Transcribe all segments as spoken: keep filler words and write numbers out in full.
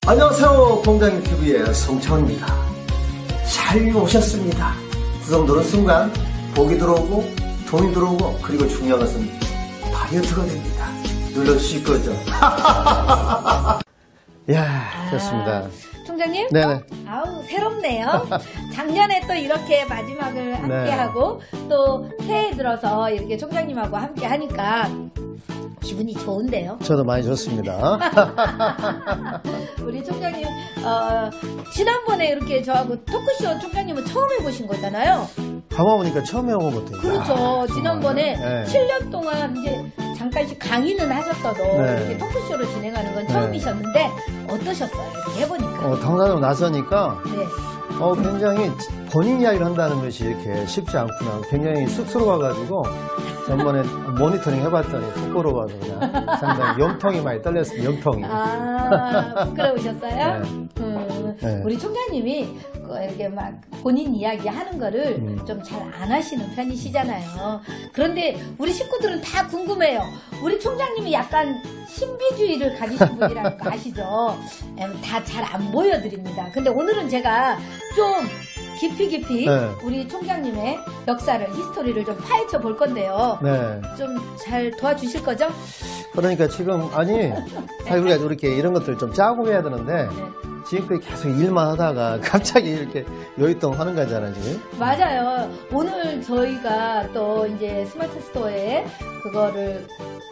안녕하세요. 공장유튜브의 송차원입니다. 잘 오셨습니다. 구성 누른 순간 복이 들어오고 돈이 들어오고 그리고 중요한 것은 다이어트가 됩니다. 눌러주실 거죠? 이야, 좋습니다. 아, 총장님? 네네. 아우, 새롭네요. 작년에 또 이렇게 마지막을 함께 네. 하고 또 새해 들어서 이렇게 총장님하고 함께 하니까 기분이 좋은데요. 저도 많이 좋습니다. 우리 총장님, 어, 지난번에 이렇게 저하고 토크쇼 총장님은 처음 해보신 거잖아요. 가봐보니까 처음 해본 것 같아요. 그렇죠. 지난번에 네. 칠 년 동안 이제 잠깐씩 강의는 하셨어도 네. 이렇게 토크쇼를 진행하는 건 네. 처음이셨는데 어떠셨어요? 이렇게 해보니까. 어, 당사자로 나서니까 네. 어, 굉장히 본인 이야기를 한다는 것이 이렇게 쉽지 않구나. 굉장히 쑥스러워가지고 전번에 모니터링 해봤더니 부끄러워서 그냥 상당히 염통이 많이 떨렸어요. 염통이. 아, 부끄러우셨어요? 네. 음, 네. 우리 총장님이 이렇게 막 본인 이야기 하는 거를 음. 좀 잘 안 하시는 편이시잖아요. 그런데 우리 식구들은 다 궁금해요. 우리 총장님이 약간 신비주의를 가지신 분이라는 거 아시죠? 다 잘 안 보여드립니다. 근데 오늘은 제가 좀 깊이 깊이 네. 우리 총장님의 역사를, 히스토리를 좀 파헤쳐 볼 건데요. 네. 좀 잘 도와주실 거죠? 그러니까 지금, 아니, 사실 우리가 이렇게 이런 것들 좀 짜고 해야 되는데, 네. 지금까지 계속 일만 하다가 갑자기 이렇게 요이동 하는 거잖아요, 지금. 맞아요. 오늘 저희가 또 이제 스마트 스토어에 그거를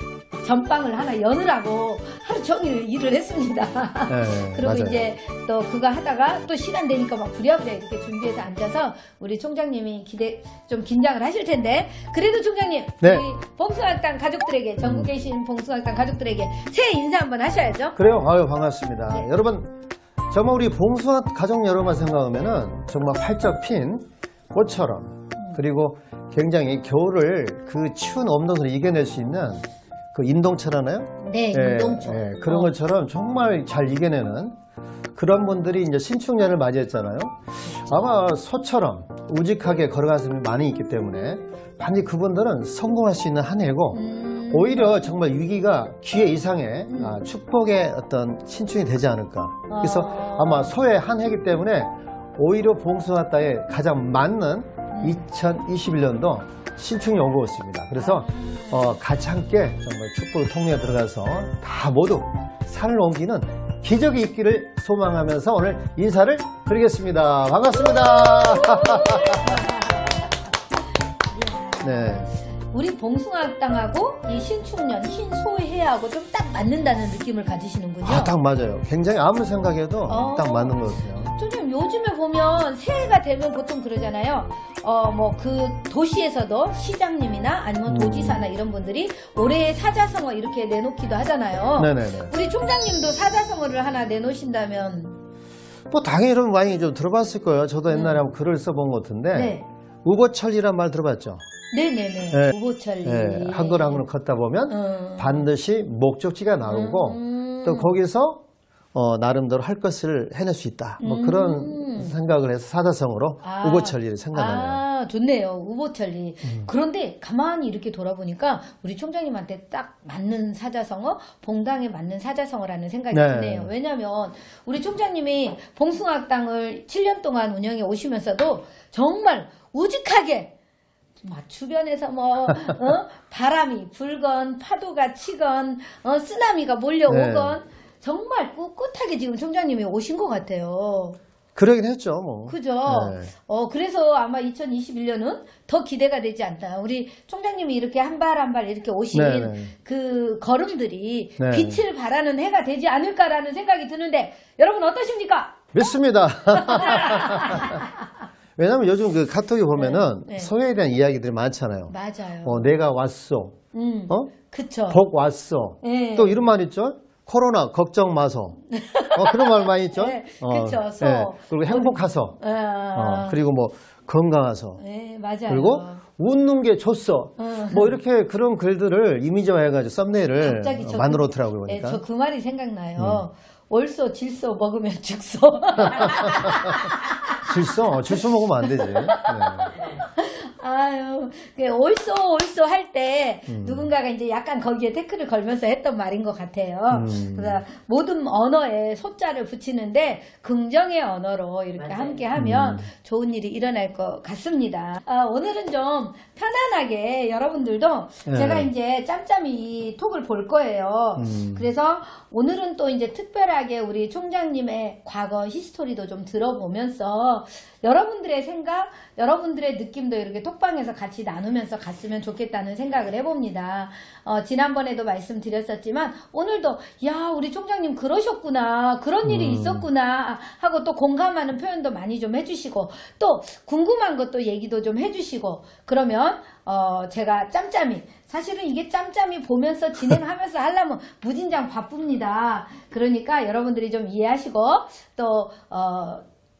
전방을 하나 여느라고 하루 종일 일을 했습니다. 네, 그리고 맞아요. 이제 또 그거 하다가 또 시간 되니까 막 부랴부랴 이렇게 준비해서 앉아서 우리 총장님이 기대 좀 긴장을 하실 텐데 그래도 총장님 네. 우리 봉숭아학당 가족들에게 전국에 계신 봉숭아학당 가족들에게 새해 인사 한번 하셔야죠. 그래요? 아유, 반갑습니다. 네. 여러분, 정말 우리 봉숭아 가족 여러분만 생각하면은 정말 활짝 핀 꽃처럼 그리고 굉장히 겨울을 그 추운 엄동을 이겨낼 수 있는 그 인동차라나요? 네, 인동초. 예, 그런 어. 것처럼 정말 잘 이겨내는 그런 분들이 이제 신축년을 맞이했잖아요. 아마 소처럼 우직하게 걸어간 사람이 많이 있기 때문에 반드시 그분들은 성공할 수 있는 한 해고 음. 오히려 정말 위기가 기회 이상의 아, 축복의 어떤 신축이 되지 않을까. 그래서 아. 아마 소의 한 해이기 때문에 오히려 봉숭아 따에 가장 맞는 이천이십일 년도 신축이 온 것 같습니다. 그래서 어, 같이 함께 정말 축복의 통로에 들어가서 다 모두 산을 옮기는 기적이 있기를 소망하면서 오늘 인사를 드리겠습니다. 반갑습니다. 네. 우리 봉숭아학당하고 이 신축년, 흰소해하고 좀 딱 맞는다는 느낌을 가지시는군요. 아, 딱 맞아요. 굉장히 아무리 생각해도 어. 딱 맞는 것 같아요. 좀 요즘에 보면 새해가 되면 보통 그러잖아요. 어, 뭐 그 도시에서도 시장님이나 아니면 음. 도지사나 이런 분들이 올해의 사자성어 이렇게 내놓기도 하잖아요. 네네네. 우리 총장님도 사자성어를 하나 내놓으신다면. 뭐 당연히 이런 많이 좀 들어봤을 거예요. 저도 옛날에 한번 글을 써본 것 같은데 네. 우보철리란 말 들어봤죠? 네네네. 네. 우보천리. 네, 한 걸 한 걸 걷다 보면 음. 반드시 목적지가 나오고 음. 또 거기서 어, 나름대로 할 것을 해낼 수 있다. 뭐 음. 그런 생각을 해서 사자성어로 아. 우보천리를 생각하네요. 아, 좋네요. 우보천리. 음. 그런데 가만히 이렇게 돌아보니까 우리 총장님한테 딱 맞는 사자성어, 봉당에 맞는 사자성어라는 생각이 네. 드네요. 왜냐하면 우리 총장님이 봉숭아학당을 칠 년 동안 운영해 오시면서도 정말 우직하게 막 주변에서 뭐 어? 바람이 불건 파도가 치건 어? 쓰나미가 몰려오건 네. 정말 꿋꿋하게 지금 총장님이 오신 것 같아요. 그러긴 했죠. 뭐. 그죠? 네. 어, 그래서 아마 이천이십일 년은 더 기대가 되지 않나. 우리 총장님이 이렇게 한 발 한 발 이렇게 오신 네, 네. 그 걸음들이 네. 빛을 발하는 해가 되지 않을까라는 생각이 드는데 여러분 어떠십니까? 믿습니다. 왜냐면 요즘 그 카톡에 보면은 네, 네. 소외에 대한 이야기들이 많잖아요. 맞아요. 어, 내가 왔어. 음, 어? 그쵸. 복 왔어. 네. 또 이런 말 있죠? 코로나 걱정 마소. 어, 그런 말 많이 있죠? 네, 어, 그쵸. 소. 예. 그리고 행복하소. 아, 어, 그리고 뭐 건강하소. 네, 맞아요. 그리고 웃는 게 좋소. 음. 뭐 이렇게 그런 글들을 이미지화해가지고 썸네일을 갑자기 저 만들어 그- 놓더라고요. 네, 보니까. 저 그 말이 생각나요. 음. 월소, 질소 먹으면 죽소. 질소? 질소 먹으면 안 되지. 네. 아유, 그 옳소 옳소 할 때 음. 누군가가 이제 약간 거기에 태클을 걸면서 했던 말인 것 같아요. 음. 그래서 모든 언어에 소자를 붙이는데 긍정의 언어로 이렇게 맞아요. 함께 하면 음. 좋은 일이 일어날 것 같습니다. 아, 오늘은 좀 편안하게 여러분들도 네. 제가 이제 짬짬이 톡을 볼 거예요. 음. 그래서 오늘은 또 이제 특별하게 우리 총장님의 과거 히스토리도 좀 들어보면서 여러분들의 생각, 여러분들의 느낌도 이렇게 톡방에서 같이 나누면서 갔으면 좋겠다는 생각을 해봅니다. 어, 지난번에도 말씀드렸었지만 오늘도 야 우리 총장님 그러셨구나, 그런 일이 음. 있었구나 하고 또 공감하는 표현도 많이 좀 해주시고 또 궁금한 것도 얘기도 좀 해주시고 그러면 어, 제가 짬짬이 사실은 이게 짬짬이 보면서 진행하면서 하려면 무진장 바쁩니다. 그러니까 여러분들이 좀 이해하시고 또 어,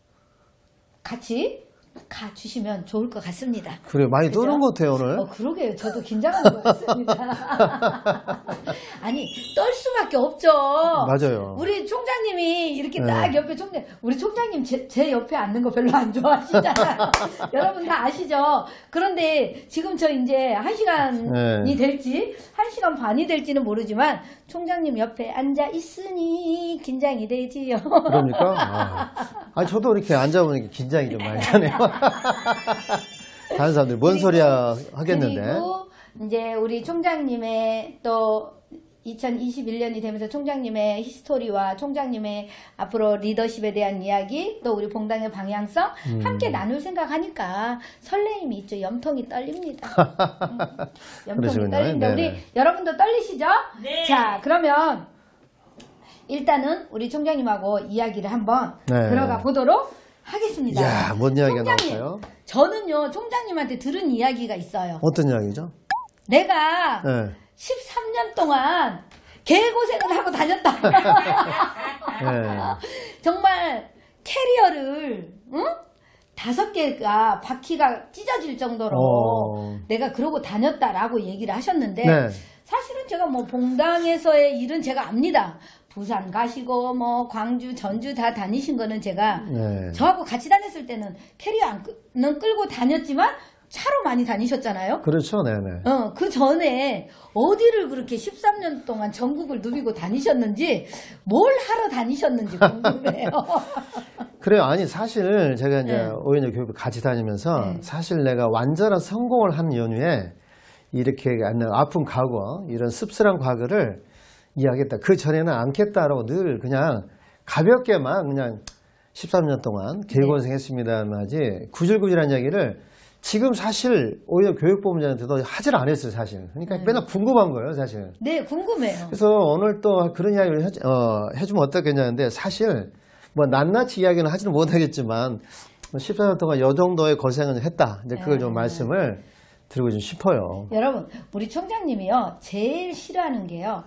같이 가주시면 좋을 것 같습니다. 그래, 많이 그죠? 떠는 것 같아요, 오늘. 어, 그러게요. 저도 긴장하는 것 같습니다. 아니, 떨 수밖에 없죠. 맞아요. 우리 총장님이 이렇게 네. 딱 옆에 총장, 우리 총장님 제, 제 옆에 앉는 거 별로 안 좋아하시잖아요. 여러분 다 아시죠? 그런데 지금 저 이제 한 시간이 네. 될지, 한 시간 반이 될지는 모르지만 총장님 옆에 앉아 있으니 긴장이 되지요. 그럽니까? 아, 아니, 저도 이렇게 앉아보니까 긴장이 좀 많이 되네요. 다른 사람들이 뭔 그리고- 소리야 하겠는데. 그리고 이제 우리 총장님의 또 이천이십일 년이 되면서 총장님의 히스토리와 총장님의 앞으로 리더십에 대한 이야기 또 우리 봉당의 방향성 음. 함께 나눌 생각하니까 설레임이 있죠. 염통이 떨립니다. 음, 염통이 그러시군요. 떨립니다. 우리 네네. 여러분도 떨리시죠? 네. 자 그러면 일단은 우리 총장님하고 이야기를 한번 네. 들어가 보도록 하겠습니다. 이야, 뭔 이야기가 총장님, 나올까요? 저는요 총장님한테 들은 이야기가 있어요. 어떤 이야기죠? 내가 네. 십삼 년 동안 개고생을 하고 다녔다. 네. 정말 캐리어를 응? 다섯 개가 바퀴가 찢어질 정도로 어. 내가 그러고 다녔다라고 얘기를 하셨는데 네. 사실은 제가 뭐 봉당에서의 일은 제가 압니다. 부산 가시고 뭐 광주, 전주 다 다니신 거는 제가 네. 저하고 같이 다녔을 때는 캐리어는 끌고 다녔지만 차로 많이 다니셨잖아요. 그렇죠, 네네. 어, 그 전에 어디를 그렇게 십삼 년 동안 전국을 누비고 다니셨는지 뭘 하러 다니셨는지 궁금해요. 그래요. 아니, 사실 제가 이제 네. 오인여 교육을 같이 다니면서 네. 사실 내가 완전한 성공을 한 연후에 이렇게 아픈 과거, 이런 씁쓸한 과거를 이야기했다. 그 전에는 않겠다라고 늘 그냥 가볍게만 그냥 십삼 년 동안 개고생했습니다만 하지 구질구질한 이야기를 지금 사실 오히려 교육본부장한테도 하질 않았어요, 사실. 그러니까 네. 맨날 궁금한 거예요, 사실. 네, 궁금해요. 그래서 오늘 또 그런 이야기를 해, 어, 해주면 어떻겠냐는데 사실 뭐 낱낱이 이야기는 하지는 못하겠지만 십사 년 동안 이 정도의 고생을 했다. 이제 그걸 좀 네. 말씀을 드리고 좀 싶어요. 여러분, 우리 총장님이요, 제일 싫어하는 게요,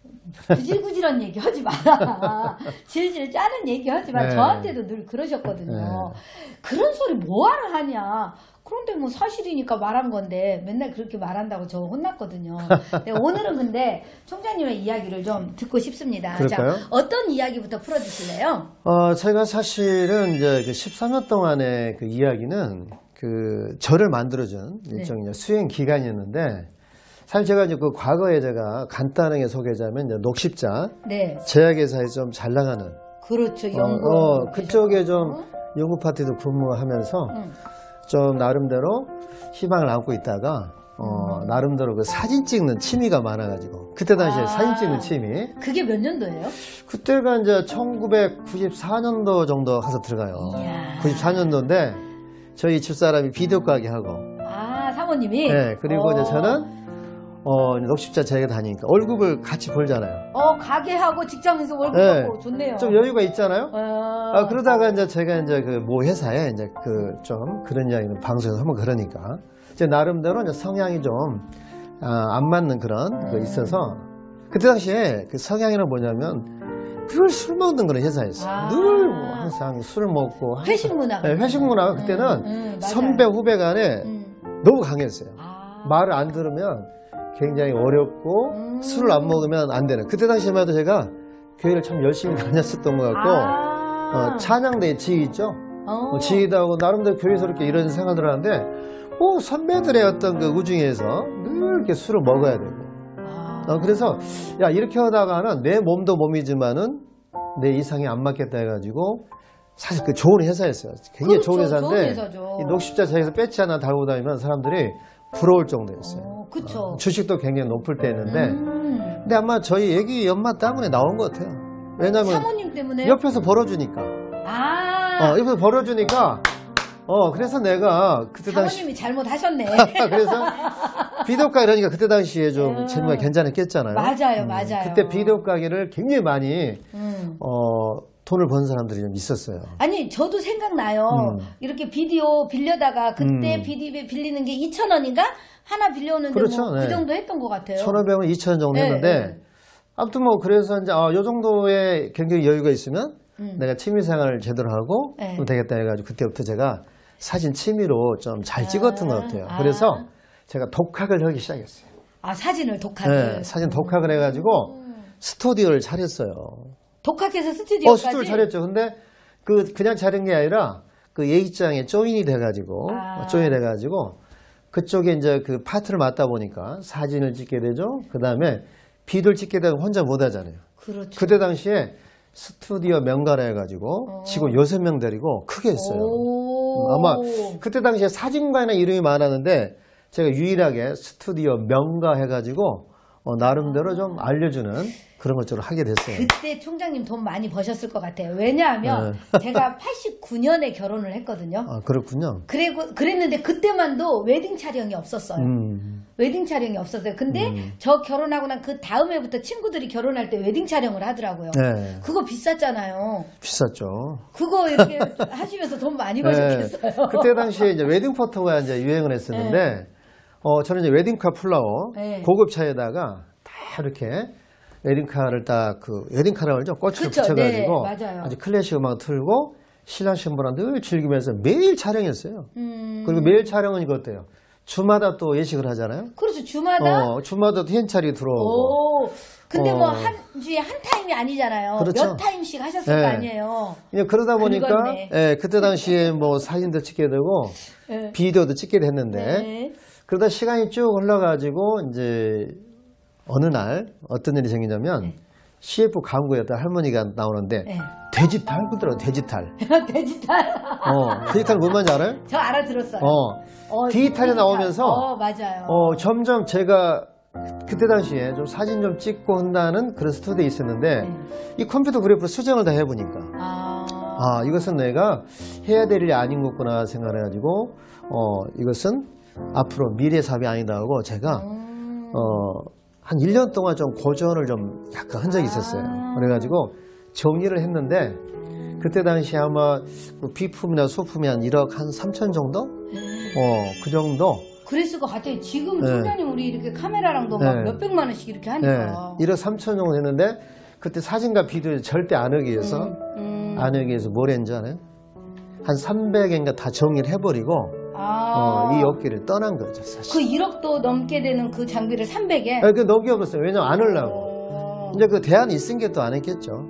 구질구질한 얘기 하지 마라. 질질 짜는 얘기 하지 마. 네. 저한테도 늘 그러셨거든요. 네. 그런 소리 뭐하러 하냐. 그런데 뭐 사실이니까 말한 건데 맨날 그렇게 말한다고 저 혼났거든요. 네, 오늘은 근데 총장님의 이야기를 좀 듣고 싶습니다. 그럴까요? 자, 어떤 이야기부터 풀어주실래요? 어, 제가 사실은 이제 그 십삼 년 동안의 그 이야기는 그 저를 만들어준 일종의 이제 수행 기간이었는데 사실 제가 이제 그 과거에 제가 간단하게 소개하자면 이제 녹십자 네. 제약회사에 좀 잘 나가는 그렇죠. 어, 연구. 어, 그쪽에 좀 연구 파트도 근무하면서 응. 좀 나름대로 희망을 안고 있다가 어, 나름대로 그 사진 찍는 취미가 많아가지고 그때 당시에 아. 사진 찍는 취미 그게 몇 년도예요? 그때가 이제 천구백구십사 년도 정도 가서 들어가요. 이야. 구십사 년도인데 저희 집사람이 비디오 가게 하고 아, 사모님이? 네, 그리고 어. 이제 저는 어, 녹십자 제가 다니니까 월급을 같이 벌잖아요. 어, 가게하고 직장에서 월급 네. 받고 좋네요. 좀 여유가 있잖아요. 어. 아, 그러다가 이제 제가 이제 그 모 회사에 이제 그 좀 그런 이야기는 방송에서 하면 그러니까 이제 나름대로 이제 성향이 좀 아, 안 맞는 그런 거 있어서 그때 당시에 그 성향이란 뭐냐면 늘 술 먹는 그런 회사였어요. 아. 늘 뭐 항상 술 먹고 항상- 회식 문화가. 네, 회식 문화가 그때는 음, 음, 맞아요. 선배 후배 간에 음. 너무 강했어요. 아. 말을 안 들으면 굉장히 어렵고 음. 술을 안 먹으면 안 되는. 그때 당시만 해도 제가 교회를 참 열심히 다녔었던 것 같고 아. 어, 찬양대 지휘 있죠. 어. 어, 지휘도 하고 나름대로 교회에서 이렇게 이런 생활을 하는데 어, 선배들의 어떤 그 우중에서 늘 이렇게 술을 먹어야 되고. 아. 어, 그래서 야 이렇게 하다가는 내 몸도 몸이지만은 내 이상이 안 맞겠다 해가지고 사실 그 좋은 회사였어요. 굉장히 그렇죠, 좋은 회사인데 좋은 회사죠. 이 녹십자 자기에서 배지 하나 달고 다니면 사람들이 부러울 정도였어요. 어, 그쵸. 어, 주식도 굉장히 높을 때였는데 음. 근데 아마 저희 애기 엄마 때문에 나온 것 같아요. 왜냐면 사모님 때문에. 옆에서 벌어주니까. 아. 어, 옆에서 벌어주니까 어 그래서 내가 그때 당시 사모님이 잘못하셨네. 그래서 비디오 가게 그러니까 그때 당시에 좀 음. 재미가 괜찮았겠잖아요. 맞아요, 맞아요. 그때 비디오 가게를 굉장히 많이 음. 어 돈을 번 사람들이 좀 있었어요. 아니 저도 생각나요. 음. 이렇게 비디오 빌려다가 그때 음. 비디오 빌리는 게 이천 원인가? 하나 빌려오는데 그렇죠, 뭐 그 네. 정도 했던 것 같아요. 천오백 원, 이천 원 정도 네, 했는데 네. 아무튼 뭐 그래서 이제 아, 요 정도의 경제적 여유가 있으면 음. 내가 취미생활을 제대로 하고 네. 그럼 되겠다 해가지고 그때부터 제가 사진 취미로 좀 잘 아, 찍었던 것 같아요. 아. 그래서 제가 독학을 하기 시작했어요. 아 사진을 독학을. 네, 사진 독학을 해가지고 음. 스튜디오를 차렸어요. 독학해서 어, 스튜디오까지. 스튜디오를 차렸죠. 근데 그 그냥 차린 게 아니라 그 예식장에 조인이 돼가지고 아. 조인이 돼가지고 그쪽에 이제 그 파트를 맡다 보니까 사진을 찍게 되죠. 그 다음에 비디오를 찍게 되면 혼자 못 하잖아요. 그렇죠. 그때 당시에 스튜디오 명가라 해가지고 어. 직원 여섯 명 데리고 크게 했어요. 오. 아마 그때 당시에 사진관에 이름이 많았는데 제가 유일하게 스튜디오 명가 해가지고 어, 나름대로 좀 알려주는 그런 것들을 하게 됐어요. 그때 총장님 돈 많이 버셨을 것 같아요. 왜냐하면 제가 팔십구 년에 결혼을 했거든요. 아, 그렇군요. 그리고 그랬는데 그때만도 웨딩 촬영이 없었어요. 음. 웨딩 촬영이 없었어요. 근데 음. 저 결혼하고 난 그 다음 해부터 친구들이 결혼할 때 웨딩 촬영을 하더라고요. 네. 그거 비쌌잖아요. 비쌌죠. 그거 이렇게 하시면서 돈 많이 버셨겠어요. 네. 그때 당시에 이제 웨딩 포토가 이제 유행을 했었는데, 어, 저는 이제 웨딩카 플라워, 네. 고급 차에다가 다 이렇게 웨딩카를 딱 그, 웨딩카라고 하죠. 꽃을 그쵸, 붙여가지고 네, 맞아요. 아주 클래식 음악 틀고 신랑 신부랑 늘 즐기면서 매일 촬영했어요. 음. 그리고 매일 촬영은 이거 어때요? 주마다 또 예식을 하잖아요. 그렇죠. 주마다. 어, 주마다 또 현찰이 들어오고. 오. 근데 어. 뭐 한 주에 한 타임이 아니잖아요. 그렇죠. 몇 타임씩 하셨을 네. 거 아니에요. 그냥 그러다 보니까, 긁었네. 예, 그때 당시에 뭐 사진도 찍게 되고, 네. 비디오도 찍게 됐는데, 네. 그러다 시간이 쭉 흘러가지고, 이제, 어느 날, 어떤 일이 생기냐면, 네. 씨에프 광고였던 할머니가 나오는데, 네. 돼지탈 그더라고, 돼지탈. 디지털. 어, 돼지탈 뭔 말인지 알아요? 저 알아들었어요. 어, 어, 디지털이 디지털. 나오면서, 어, 맞아요. 어, 점점 제가, 그때 당시에 좀 사진 좀 찍고 한다는 그런 스튜디오에 있었는데, 네. 이 컴퓨터 그래프 수정을 다 해보니까, 아. 아, 이것은 내가 해야 될 일이 아닌 거구나 생각해가지고, 어, 이것은 앞으로 미래 사업이 아니다 하고 제가, 음. 어, 한 일 년 동안 좀 고전을 좀 약간 한 적이 있었어요. 아. 그래가지고 정리를 했는데, 그때 당시 아마 그 비품이나 소품이 한 일억 한 삼천 정도? 어, 그 정도? 그랬을 것 같아요. 지금 네. 총장님 우리 이렇게 카메라랑도 막 네. 몇백만 원씩 이렇게 네, 하니까. 일억 삼천 정도 했는데, 그때 사진과 비디오 절대 안 하기 위해서, 음. 안 하기 위해서 뭘 했는지 알아요? 한 삼백엔가 다 정리를 해버리고, 아. 어, 이 업계를 떠난 거죠, 사실. 그 일억도 넘게 되는 그 장비를 삼백에. 아니, 그 넘겨 없었어요. 왜냐면 안 하려고. 어. 이제 그 대안이 있은 게 또 안 했겠죠.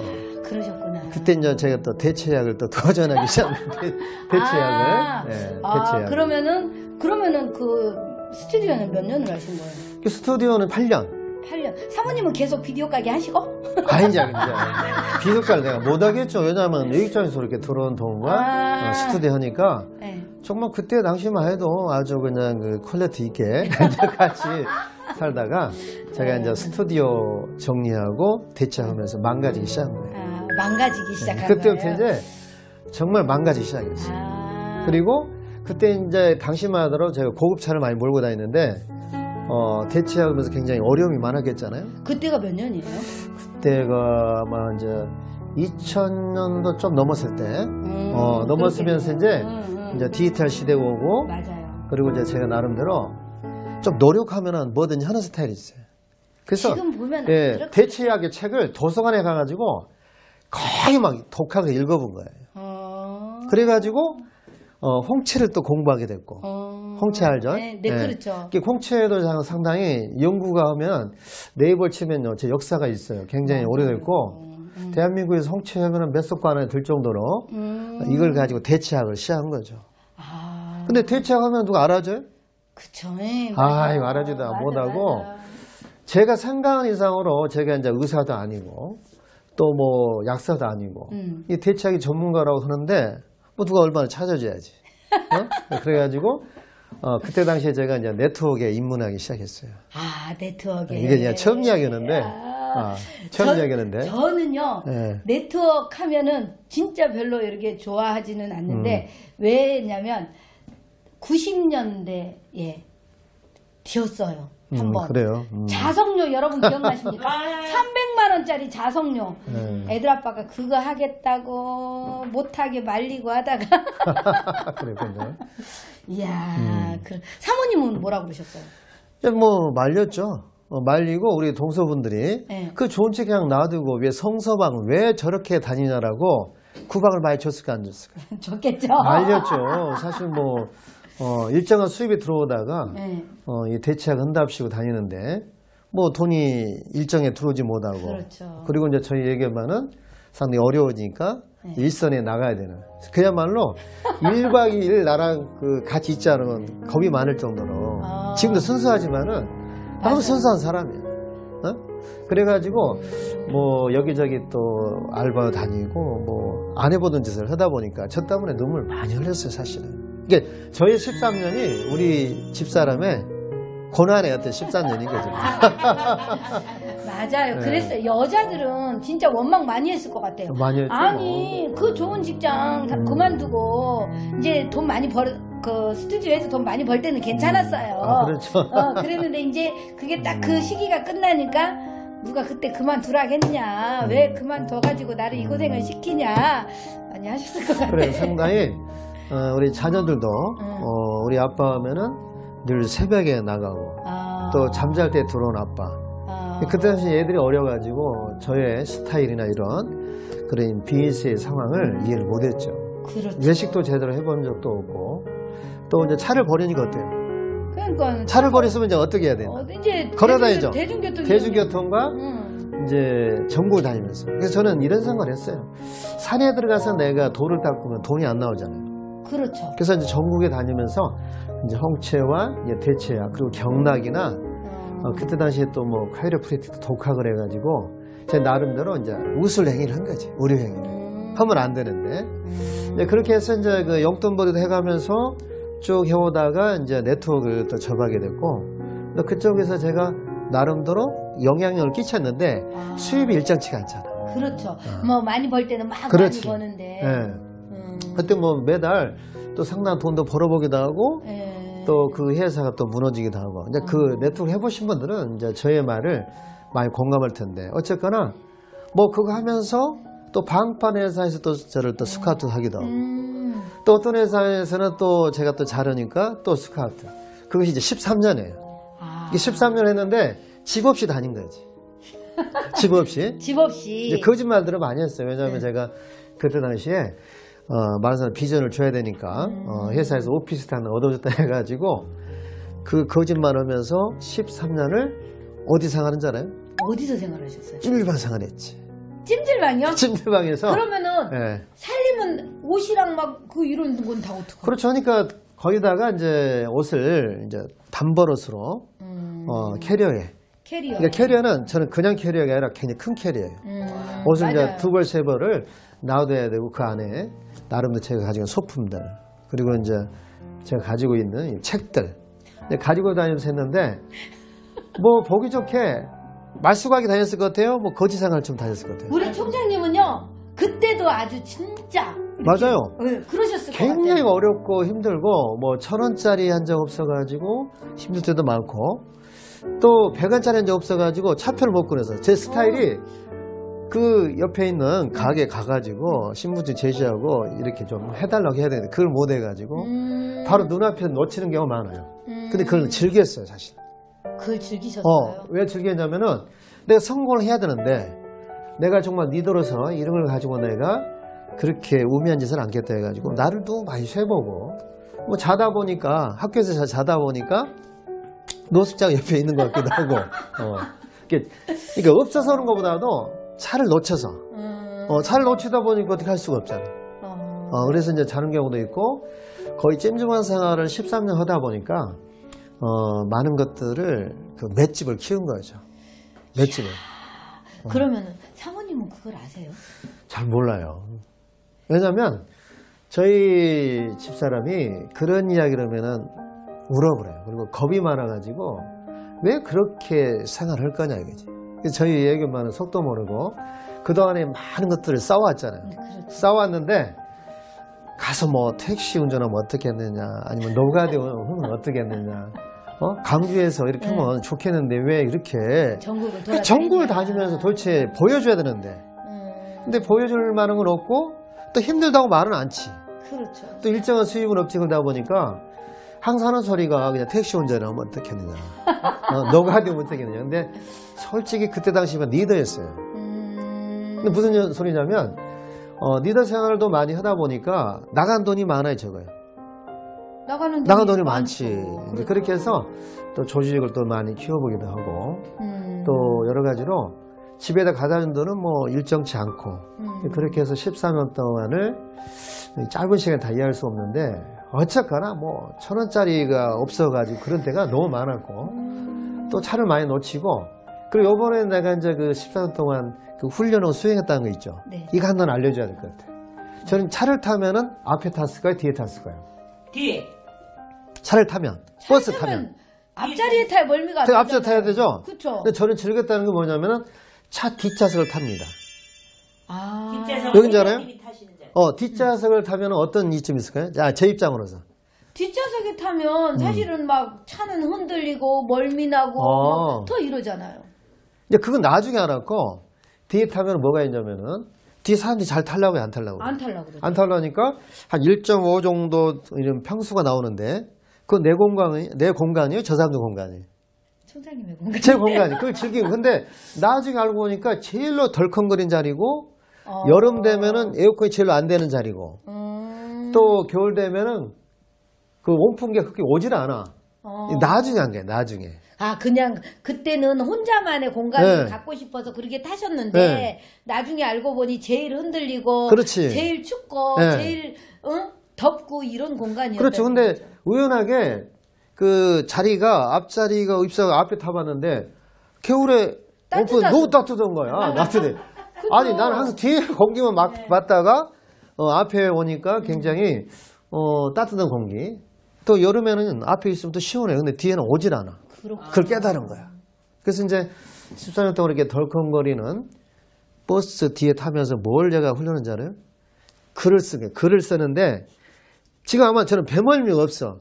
그러셨구나. 그때 이제 제가 또 대체약을 또 도전하기 시작했는데, 대체약을. 아, 네, 아, 대체약을. 그러면은, 그러면은 그 스튜디오는 몇 년을 하신 거예요? 그 스튜디오는 팔 년. 팔 년. 사모님은 계속 비디오 가게 하시고? 아니지, 아니지. 비교과를 내가 못 하겠죠. 왜냐하면 외국장에서 이렇게 들어온 돈과 아. 어, 스튜디오 하니까 네. 정말 그때 당시만 해도 아주 그냥 그 퀄리티 있게 같이 살다가 제가 이제 스튜디오 정리하고 대체하면서 망가지기 시작한 거예요. 아, 망가지기 시작한 그때부터 거예요? 이제 정말 망가지기 시작했어요. 아. 그리고 그때 이제 당시만 하더라도 제가 고급차를 많이 몰고 다니는데 어, 대체하면서 굉장히 어려움이 많았겠잖아요. 그때가 몇 년이에요? 그때가 아마 이제 이천 년도 좀 넘었을 때, 음, 어, 넘었으면서 이제, 음, 음. 이제 디지털 시대가 오고, 맞아요. 그리고 이제 제가 나름대로 좀 노력하면은 뭐든지 하는 스타일이 있어요. 그래서, 지금 보면 예, 그렇게- 대체약의 책을 도서관에 가가지고 거의 막 독학을 읽어본 거예요. 어. 그래가지고, 어, 홍채를 또 공부하게 됐고, 어. 홍채 알죠? 네, 네, 예. 그렇죠. 이게 홍채도 상당히 연구가 하면 네이버를 치면요, 제 역사가 있어요. 굉장히 오래됐고, 음. 대한민국에서 홍채 하면 몇 석과 안에 들 정도로 음. 이걸 가지고 대체학을 시작한 거죠. 아. 근데 대체하면 누가 알아줘요? 그쵸. 예, 아, 맞아요. 이거 알아주다 맞아, 못하고. 맞아. 제가 생각한 이상으로 제가 이제 의사도 아니고 또 뭐 약사도 아니고 음. 이 대체하기 전문가라고 하는데 뭐 누가 얼마나 찾아줘야지. 어? 그래가지고 어, 그때 당시에 제가 이제 네트워크에 입문하기 시작했어요. 아, 네트워크. 이게 그냥 처음 이야기였는데, 아, 처음 저- 이야기였는데. 저는요, 네. 네트워크 하면은 진짜 별로 이렇게 좋아하지는 않는데, 음. 왜냐면, 구십 년대에 뛰었어요. 음, 한 번. 그래요. 음. 자석료 여러분 기억나십니까? 삼백만 원짜리 자석료. 네. 애들 아빠가 그거 하겠다고 못하게 말리고 하다가. 그랬군요. 이야, 음. 그, 사모님은 뭐라 그러셨어요? 뭐 말렸죠. 어, 말리고 우리 동서분들이 네. 그 좋은 책 그냥 놔두고 왜 성서방 왜 저렇게 다니냐라고 구박을 많이 줬을까 안 줬을까. 좋겠죠? 말렸죠. 사실 뭐 어, 일정한 수입이 들어오다가 네. 어, 이 대체학 한답시고 다니는데 뭐 돈이 일정에 들어오지 못하고 그렇죠. 그리고 이제 저희 얘기하면은 상당히 어려워지니까 네. 일선에 나가야 되는 그야말로 일박 이일 나랑 그 같이 있지 않으면 겁이 많을 정도로 아. 지금도 순수하지만은 맞아요. 너무 순수한 사람이에요. 어? 그래가지고 뭐 여기저기 또 알바 다니고 뭐 안 해보던 짓을 하다 보니까 저 때문에 눈물 많이 흘렸어요 사실은. 이게 저의 십삼 년이 우리 집사람의 고난의 어떤 십삼 년인 거죠. 맞아요. 네. 그랬어요. 여자들은 진짜 원망 많이 했을 것 같아요. 많이 했죠. 아니, 그 좋은 직장 다 음. 그만두고 이제 돈 많이 벌, 그 스튜디오에서 돈 많이 벌 때는 괜찮았어요. 아, 그렇죠. 어, 그랬는데 이제 그게 딱 그 시기가 끝나니까 누가 그때 그만두라겠냐. 왜 그만둬가지고 나를 이 고생을 시키냐. 많이 하셨을 것 같아요. 그래 상당히 어, 우리 자녀들도 어, 우리 아빠 하면은 늘 새벽에 나가고 아, 또 잠잘 때 들어온 아빠. 아, 그때 당시 애들이 어려가지고 저의 스타일이나 이런 그런 비즈니스의 상황을 이해를 못했죠. 그렇죠. 외식도 제대로 해본 적도 없고 또 이제 차를 버리니까 어때요? 그러니까 차를 버렸으면 이제 어떻게 해야 돼요? 어, 이제 걸어다니죠. 대중교통 대중교통과 응. 이제 전국을 다니면서 그래서 저는 이런 생각을 했어요. 산에 들어가서 내가 돌을 닦으면 돈이 안 나오잖아요. 그렇죠. 그래서 이제 전국에 다니면서 이제 홍채와 이제 대체약 그리고 경락이나 어, 어, 그때 당시에 또 뭐 카이로프레틱도 독학을 해가지고 제 나름대로 이제 우술 행위를 한 거지 의료 행위를 음, 하면 안 되는데 음, 이제 그렇게 해서 이제 그 용돈벌이도 해가면서 쭉 해오다가 이제 네트워크를 또 접하게 됐고 또 그쪽에서 제가 나름대로 영향력을 끼쳤는데 아, 수입이 일정치가 않잖아. 그렇죠. 뭐 많이 벌 때는 막 그렇지. 많이 버는데. 예. 음, 그때 뭐 매달 또 상당한 돈도 벌어보기도 하고 예. 또 그 회사가 또 무너지기도 하고 이제 그 네트워크 해보신 분들은 이제 저의 말을 많이 공감할 텐데 어쨌거나 뭐 그거 하면서 또 방판 회사에서 또 저를 또 스카우트 하기도 하고 음, 또 어떤 회사에서는 또 제가 또 잘하니까 또 스카우트 그것이 이제 십삼 년이에요. 아, 이 십삼 년 했는데 집 없이 다닌 거지. 집 없이. 집 없이. 이제 거짓말들을 많이 했어요. 왜냐하면 제가 그때 당시에 어, 많은 사람 비전을 줘야 되니까 어, 회사에서 오피스텔 얻어줬다 해가지고 그 거짓말 하면서 십삼 년을 어디 생활한 줄 알아요? 어디서 생활하셨어요? 찜질방 생활했지. 찜질방이요? 찜질방에서. 그러면은 예. 살림은 옷이랑 막 그 이런 건 다 어떻게? 그렇죠. 그러니까 거기다가 이제 옷을 이제 단버릇으로 음, 어, 캐리어에. 캐리어. 그러니까 캐리어는 저는 그냥 캐리어가 아니라 굉장히 큰 캐리어예요. 음, 옷을 맞아요. 이제 두 벌, 세 벌을 놔둬야 되고 그 안에 나름대로 제가 가지고 있는 소품들 그리고 이제 제가 가지고 있는 이 책들 근데 가지고 다니면서 했는데 뭐 보기 좋게 말수각이 다녔을 것 같아요. 뭐 거지생활 좀 다녔을 것 같아요. 우리 총장님은요 그때도 아주 진짜 이렇게, 맞아요. 네, 그러셨을 것 굉장히 같아요. 어렵고 힘들고 뭐 천 원짜리 한 적 없어가지고 힘들 때도 많고 또 백 원짜리 한 적 없어가지고 차표를 못 끊어서 제 스타일이 그 옆에 있는 가게 가가지고 신분증 제시하고 이렇게 좀 해달라고 해야 되는데 그걸 못 해가지고 음, 바로 눈앞에 놓치는 경우가 많아요. 음, 근데 그걸 즐겼어요 사실. 그걸 즐기셨어요. 어, 왜 즐겼냐면은 내가 성공을 해야 되는데 내가 정말 니들어서 이런 걸 가지고 내가 그렇게 우매한 짓을 않겠다 해가지고 나를 또 많이 쇠보고 뭐 자다 보니까 학교에서 자- 자다 보니까 노숙장 옆에 있는 것 같기도 하고 어. 이게 그러니까 없어서 그런 것보다도 차를 놓쳐서 음, 어, 차를 놓치다 보니까 어떻게 할 수가 없잖아. 어, 어, 그래서 이제 자는 경우도 있고 거의 찜질방 생활을 십삼 년 하다 보니까 어, 많은 것들을 그 맷집을 키운 거죠. 맷집을. 그러면은 사모님은 그걸 아세요? 잘 몰라요. 왜냐면 저희 집사람이 그런 이야기를 하면은 울어버려요. 그리고 겁이 많아가지고 왜 그렇게 생활할 거냐 이거지. 그래서 저희 얘기만은 속도 모르고 그동안에 많은 것들을 싸워왔잖아요. 그렇죠. 싸웠는데 가서 뭐 택시 운전하면 어떻게 했느냐, 아니면 노가디 하면 어떻게 했느냐, 어? 강주에서 이렇게 네. 하면 좋겠는데 왜 이렇게 전국을 돌아 전국을 다니면서 도대체 보여줘야 되는데, 음, 근데 보여줄 만한 건 없고 또 힘들다고 말은 않지. 그렇죠. 또 일정한 수입은 없지. 그러다 보니까 항상 하는 소리가 그냥 택시 운전하면 어떻게 했느냐, 어, 노가디 하면 어떻게 했느냐. 근데 솔직히 그때 당시면 리더였어요. 음, 근데 무슨 소리냐면 어, 리더 생활도 많이 하다 보니까 나간 돈이 많아요, 적어요. 나가는 돈이, 나간 돈이 많죠. 많지. 이제 그렇게 해서 또 조직을 또 많이 키워보기도 하고 음, 또 여러 가지로 집에다 가다 준 돈은 뭐 일정치 않고 음. 그렇게 해서 십삼 년 동안을 짧은 시간에 다 이해할 수 없는데 어쨌거나 뭐 천 원짜리가 없어가지고 그런 때가 너무 많았고 또 차를 많이 놓치고 그리고 요번에 내가 이제 그 십삼 년 동안 그 훈련을 수행했다는 거 있죠. 네. 이거 한 번 알려줘야 될 것 같아. 저는 차를 타면은 앞에 탔을까요? 뒤에 탔을까요? 뒤에. 차를 타면, 버스 타면. 앞자리에 탈 멀미가 안 제가 앞자리 나잖아요. 타야 되죠? 그쵸. 근데 저는 즐겼다는 게 뭐냐면은 차 뒷좌석을 탑니다. 아, 뒷좌석 여긴 줄 알아요? 타시는 줄. 어, 뒷좌석을 타면 어떤 이점이 있을까요? 아, 제 입장으로서. 뒷좌석에 타면 사실은 막 차는 흔들리고 멀미나고 어. 막더 이러잖아요. 근데 그건 나중에 알았고, 뒤에 타면 뭐가 있냐면은, 뒤에 사람들이 잘 탈라고 안 탈라고. 안 탈라고 그러죠. 안 탈라니까 한 일 점 오 정도 이런 평수가 나오는데, 그건 내 공간이, 내 공간이에요? 저 사람들 공간이에요? 총장님의 공간. 제 공간이. 그걸 즐기고. 근데 나중에 알고 보니까 제일로 덜컹거린 자리고, 어. 여름 되면은 에어컨이 제일로 안 되는 자리고, 음. 또 겨울 되면은 그 온풍기가 그렇게 오질 않아. 어. 나중에 한 거야, 나중에. 아, 그냥 그때는 혼자만의 공간을 네. 갖고 싶어서 그렇게 타셨는데 네. 나중에 알고 보니 제일 흔들리고 그렇지. 제일 춥고 네. 제일 응? 덥고 이런 공간이었다. 그렇죠. 근데 우연하게 그 자리가, 앞자리가 입사가 앞에 타봤는데 겨울에 따뜻하죠. 온풍이 너무 따뜻한 거야. 따뜻해. 아니, 나는 항상 뒤에 공기만 막 맞다가 어, 앞에 오니까 굉장히 어, 따뜻한 공기. 또 여름에는 앞에 있으면 또 시원해. 근데 뒤에는 오질 않아. 그렇구나. 그걸 깨달은 거야. 그래서 이제 십사 년 동안 이렇게 덜컹거리는 버스 뒤에 타면서 뭘 제가 훈련한 줄 알아요? 글을 쓰게. 글을 쓰는데 지금 아마 저는 배멀미가 없어.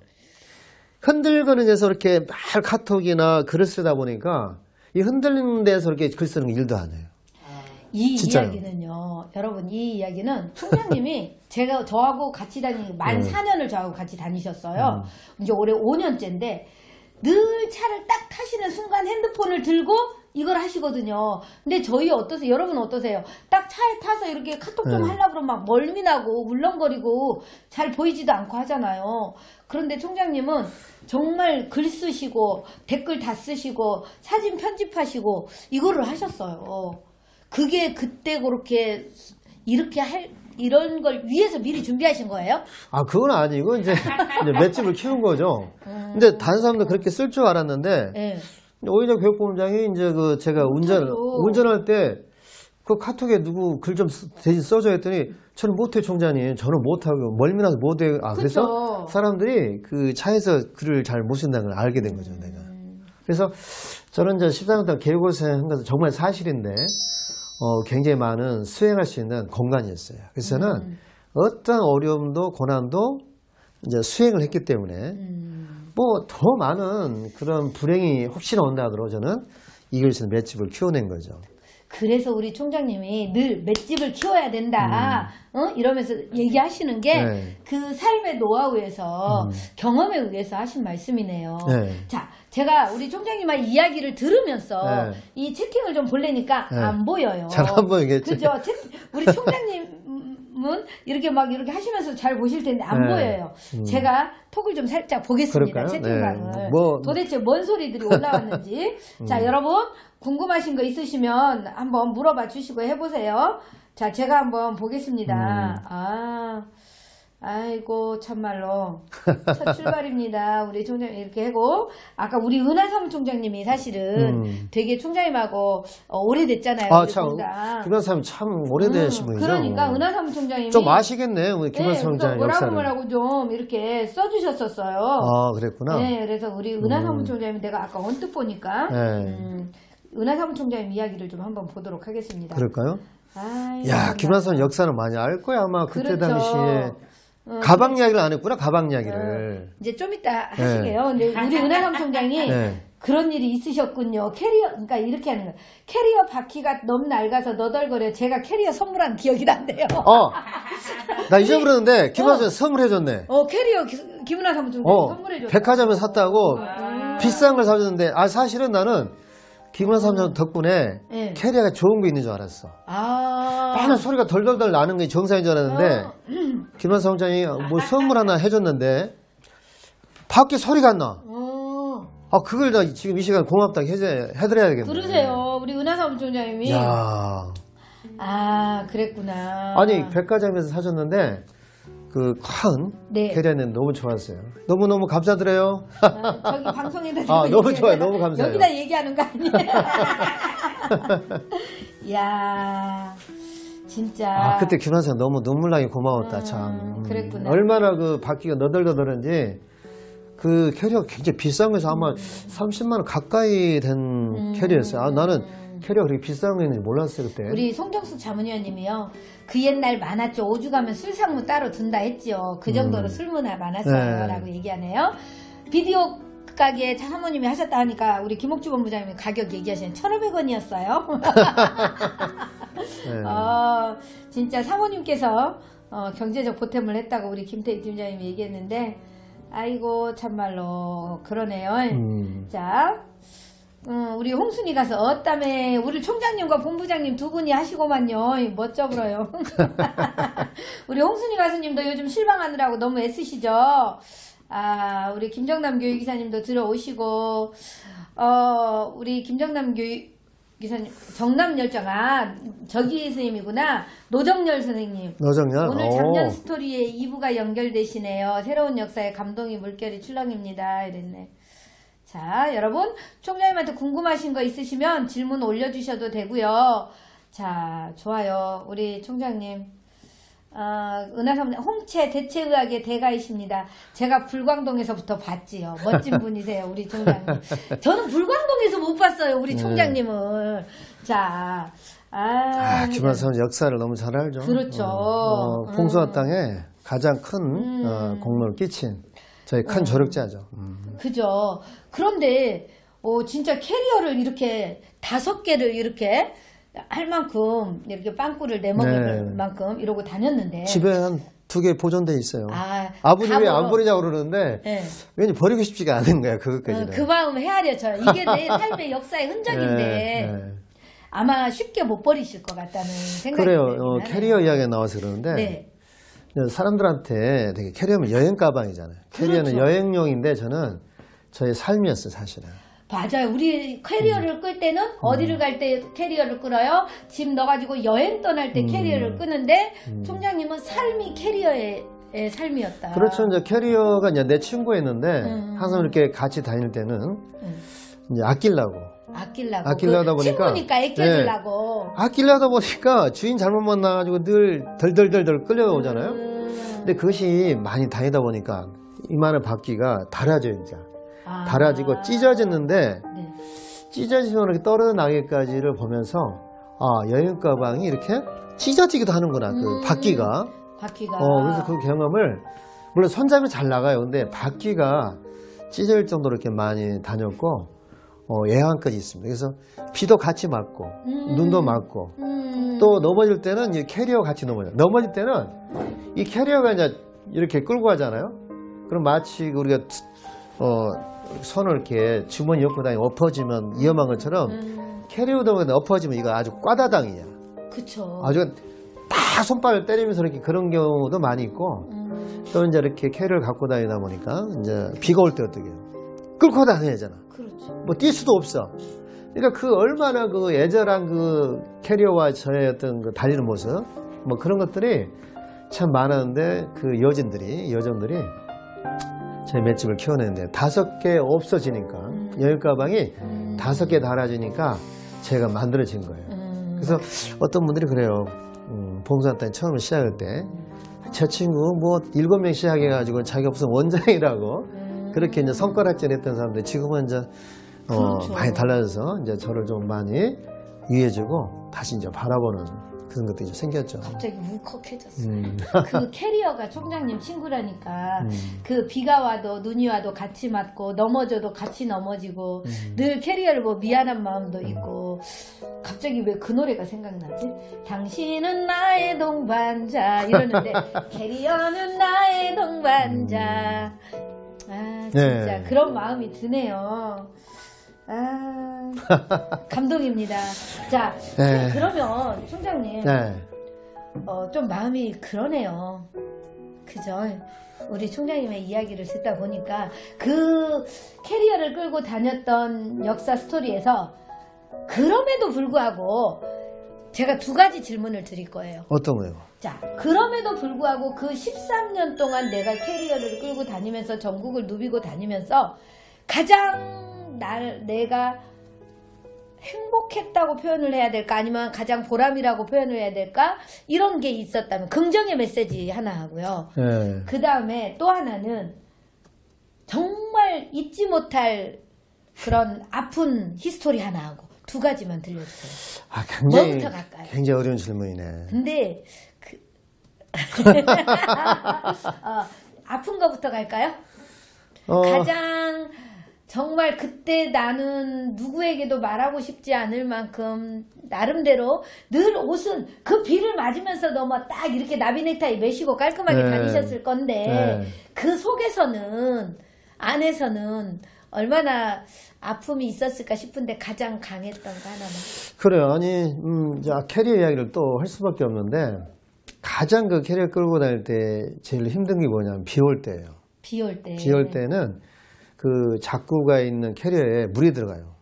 흔들거리면서 이렇게 말 카톡이나 글을 쓰다 보니까 이 흔들리는 데서 이렇게 글 쓰는 거 일도 안 해요. 이 진짜요. 이야기는요, 여러분, 이 이야기는 총장님이 제가 저하고 같이 다니, 만 음. 사 년을 저하고 같이 다니셨어요. 이제 올해 오 년째인데, 늘 차를 딱 타시는 순간 핸드폰을 들고 이걸 하시거든요. 근데 저희 어떠세요? 여러분 어떠세요? 딱 차에 타서 이렇게 카톡 좀 네. 하려고 그러면 막 멀미나고 울렁거리고 잘 보이지도 않고 하잖아요. 그런데 총장님은 정말 글 쓰시고 댓글 다 쓰시고 사진 편집하시고 이거를 하셨어요. 그게 그때 그렇게 이렇게 할 이런 걸 위해서 미리 준비하신 거예요? 아, 그건 아니고 이제, 이제 맷집을 키운 거죠. 근데 다른 사람도 그렇게 쓸 줄 알았는데 네. 오히려 교육본부장이 이제 그 제가 운전 못하죠. 운전할 때 그 카톡에 누구 글 좀 대신 써줘 했더니 저는 못해 총장님, 저는 못하고 멀미나서 못해. 아, 그래서 그쵸. 사람들이 그 차에서 글을 잘 못 쓴다는 걸 알게 된 거죠, 내가. 그래서 저는 이제 십사 년 동안 개고생 한 것은 정말 사실인데 어, 굉장히 많은 수행할 수 있는 공간이었어요. 그래서 저는 음. 어떤 어려움도 고난도 이제 수행을 했기 때문에 음. 뭐 더 많은 그런 불행이 혹시나 온다 하더라도 저는 이길 수 있는 맷집을 키워낸 거죠. 그래서 우리 총장님이 늘 맷집을 키워야 된다, 어? 이러면서 얘기하시는 게 그 네. 삶의 노하우에서 음. 경험에 의해서 하신 말씀이네요. 네. 자, 제가 우리 총장님의 이야기를 들으면서 네. 이 채팅을 좀 보려니까 네. 안 보여요. 잘 안 보이겠지. 그죠? 채, 우리 총장님은 이렇게 막 이렇게 하시면서 잘 보실 텐데 안 네. 보여요. 음. 제가 톡을 좀 살짝 보겠습니다. 그럴까요? 채팅방을. 네. 뭐- 도대체 뭔 소리들이 올라왔는지. 자, 여러분 궁금하신 거 있으시면 한번 물어봐 주시고 해보세요. 자, 제가 한번 보겠습니다. 음. 아, 아이고 참말로 첫 출발입니다. 우리 총장님 이렇게 하고 아까 우리 은하 사무총장님이 사실은 음. 되게 총장님하고 어, 오래됐잖아요. 아, 우리 참, 공장. 김한삼 참 오래되신 음, 분이죠. 그러니까 은하 사무총장님이 좀 아시겠네, 우리 네, 김한삼 그래서 총장 뭐라고 역사를. 뭐라고 좀 이렇게 써주셨었어요. 아, 그랬구나. 네, 그래서 우리 은하 음. 사무총장님 내가 아까 언뜻 보니까 네. 음, 은하 사무총장님 이야기를 좀 한번 보도록 하겠습니다. 그럴까요? 아이, 야, 정말. 김한삼 역사는 많이 알 거야, 아마 그때 그렇죠. 당시에. 어, 가방 이야기를 안 했구나, 가방 이야기를. 어, 이제 좀 이따 하시게요. 근데 우리 은하 사무총장이 네. 그런 일이 있으셨군요. 캐리어, 그러니까 이렇게 하는 거예요. 캐리어 바퀴가 너무 낡아서 너덜거려. 제가 캐리어 선물한 기억이 난대요. 어, 나 잊어버렸는데, 김한삼 선물해줬네. 어, 캐리어 기- 김은하 사무총장이 어, 선물해줬어요. 백화점에 샀다고 음. 비싼 걸 사줬는데, 아, 사실은 나는 김한삼 음. 덕분에 네. 캐리어가 좋은 거 있는 줄 알았어. 아. 많은 소리가 덜덜덜 나는 게 정상인 줄 알았는데, 어. 김한삼 총장이 뭐 선물 하나 해줬는데, 밖에 소리가 안 나. 어. 아, 그걸 나 지금 이 시간 고맙다고 해드- 해드려야겠네. 그러세요. 우리 은하 사무총장님이. 야 아, 그랬구나. 아니, 백화점에서 사줬는데, 그 큰 네. 캐리어는 너무 좋았어요. 너무너무 감사드려요. 아, 저기 방송에다 아, 지금 너무 얘기해. 좋아요. 너무 감사해요. 여기다 얘기하는 거 아니에요? 이야, 진짜. 아, 그때 김한선 너무 눈물 나게 고마웠다, 음, 참. 그랬구나. 얼마나 그 바퀴가 너덜너덜한지, 그 캐리어가 굉장히 비싼 거에서 아마 삼십만 원 가까이 된 음. 캐리어였어요. 아, 나는 캐리어가 그렇게 비싼 거 있는지 몰랐어요, 그때. 우리 송정숙 자문위원님이요. 그 옛날 많았죠. 오주 가면 술상무 따로 둔다 했죠. 그 정도로 음. 술문화 많았어요. 네. 라고 얘기하네요. 비디오 가게 사모님이 하셨다 하니까 우리 김옥주 본부장님이 가격 얘기하시는 천오백 원이었어요. 네. 어, 진짜 사모님께서 어, 경제적 보탬을 했다고 우리 김태희 팀장님이 얘기했는데 아이고 참말로 그러네요. 음. 자, 음, 우리 홍순이 가서 어따매 우리 총장님과 본부장님 두 분이 하시고만요. 멋져 불어요. 우리 홍순이 가수님도 요즘 실방하느라고 너무 애쓰시죠. 아, 우리 김정남 교육기사님도 들어오시고 어, 우리 김정남 교육 기사님, 정남열정, 아, 저기 선생님이구나. 노정열 선생님. 노정열? 오늘 오. 작년 스토리에 이 부가 연결되시네요. 새로운 역사에 감동이 물결이 출렁입니다. 이랬네. 자, 여러분, 총장님한테 궁금하신 거 있으시면 질문 올려주셔도 되고요. 자, 좋아요. 우리 총장님. 어, 은하사문 홍채 대체의학의 대가이십니다. 제가 불광동에서부터 봤지요. 멋진 분이세요, 우리 총장님. 저는 불광동에서 못 봤어요, 우리 총장님을. 자, 아, 아, 김한선 역사를 너무 잘 알죠. 그렇죠. 어, 어, 봉숭아 땅에 가장 큰 음. 어, 공로를 끼친 저희 큰 조력자죠. 음. 그죠. 그런데 어, 진짜 캐리어를 이렇게 다섯 개를 이렇게 할 만큼 이렇게 빵꾸를 내먹을 네. 만큼 이러고 다녔는데 집에 한 두 개 보존돼 있어요. 아, 아버님이 다 안 멀어. 버리자고 그러는데 네. 왠지 버리고 싶지가 않은 거야, 어, 그것까지는. 그 마음 헤아려져요. 이게 내 삶의 역사의 흔적인데 네, 네. 아마 쉽게 못 버리실 것 같다는 생각이 그래요. 들긴 어, 하네요. 캐리어 이야기가 나와서 그러는데 네. 사람들한테 되게 캐리어는 여행 가방이잖아요. 캐리어는 그렇죠. 여행용인데 저는 저의 삶이었어요, 사실은. 맞아요. 우리 캐리어를 끌 때는 어디를 갈 때 캐리어를 끌어요? 짐 넣어가지고 여행 떠날 때 음. 캐리어를 끄는데 총장님은 삶이 캐리어의 의 삶이었다. 그렇죠. 이제 캐리어가 이제 내 친구였는데 음. 항상 이렇게 같이 다닐 때는 음. 이제 아끼려고. 아끼려고. 아끼려다 그 보니까 친구니까 아껴주려고. 아끼려다 보니까 주인 잘못 만나가지고 늘 덜덜덜덜 끌려오잖아요. 음. 근데 그것이 많이 다니다 보니까 이만한 바퀴가 달아져요, 이제. 아. 달아지고 찢어졌는데 네. 찢어지면 이렇게 떨어져 나기까지를 보면서 아, 여행 가방이 이렇게 찢어지기도 하는구나, 그 음. 바퀴가. 바퀴가. 어, 그래서 그 경험을, 물론 손잡이 잘 나가요. 근데 바퀴가 찢어질 정도로 이렇게 많이 다녔고, 어, 예한까지 있습니다. 그래서 비도 같이 맞고, 음. 눈도 맞고, 음. 또 넘어질 때는 이 캐리어 같이 넘어져요. 넘어질 때는 이 캐리어가 이제 이렇게 끌고 가잖아요. 그럼 마치 우리가, 어, 손을 이렇게 주머니 엮고 다니면 엎어지면 위험한 것처럼 음. 캐리어도 엎어지면 이거 아주 꽈다당이야. 그쵸. 아주 다 손발을 때리면서 이렇게 그런 경우도 많이 있고, 음. 또 이제 이렇게 캐리어를 갖고 다니다 보니까 이제 비가 올 때 어떻게 해요? 끌고 다녀야 되잖아. 그렇죠. 뭐 뛸 수도 없어. 그러니까 그 얼마나 그 애절한 그 캐리어와 저의 어떤 그 달리는 모습, 뭐 그런 것들이 참 많았는데 그 여진들이 여정들이 제 맷집을 키워내는데 다섯 개 없어지니까 음. 여행 가방이 음. 다섯 개 달아지니까 제가 만들어진 거예요. 음. 그래서 어떤 분들이 그래요. 음, 봉사단이 처음 시작할 때 저 친구 뭐 일곱 명 시작해가지고 자기 무슨 원장이라고 음. 그렇게 이제 손가락질 했던 사람들 지금은 이제 어, 그렇죠. 많이 달라져서 이제 저를 좀 많이 위해주고 다시 이제 바라보는 그런 것들이 좀 생겼죠. 갑자기 울컥해졌어. 음. 그 캐리어가 총장님 친구라니까 음. 그 비가 와도 눈이 와도 같이 맞고 넘어져도 같이 넘어지고 음. 늘 캐리어를 뭐 미안한 마음도 있고 갑자기 왜 그 노래가 생각나지? 당신은 나의 동반자 이러는데 캐리어는 나의 동반자. 아 진짜 네. 그런 마음이 드네요. 아 감동입니다. 자 네. 그러면 총장님 네. 어, 좀 마음이 그러네요. 그죠? 우리 총장님의 이야기를 듣다 보니까 그 캐리어를 끌고 다녔던 역사 스토리에서 그럼에도 불구하고 제가 두 가지 질문을 드릴 거예요. 어떤 거요? 자, 그럼에도 불구하고 그 십삼 년 동안 내가 캐리어를 끌고 다니면서 전국을 누비고 다니면서 가장 날, 내가 행복했다고 표현을 해야 될까 아니면 가장 보람이라고 표현을 해야 될까 이런 게 있었다면 긍정의 메시지 하나 하고요. 네. 그 다음에 또 하나는 정말 잊지 못할 그런 아픈 히스토리 하나 하고 두 가지만 들려주세요. 아, 굉장히, 뭐부터 갈까요? 굉장히 어려운 질문이네. 근데 그 어, 아픈 거부터 갈까요? 어, 가장 정말 그때 나는 누구에게도 말하고 싶지 않을 만큼 나름대로 늘 옷은 그 비를 맞으면서도 뭐 딱 이렇게 나비 넥타이 매시고 깔끔하게 네. 다니셨을 건데 네. 그 속에서는 안에서는 얼마나 아픔이 있었을까 싶은데 가장 강했던 거 하나만. 그래요. 아니, 음, 자, 캐리어 이야기를 또 할 수밖에 없는데, 가장 그 캐리어 끌고 다닐 때 제일 힘든 게 뭐냐면 비 올 때예요. 비 올 때. 비 올 때는 그 작구가 있는 캐리어에 물이 들어가요.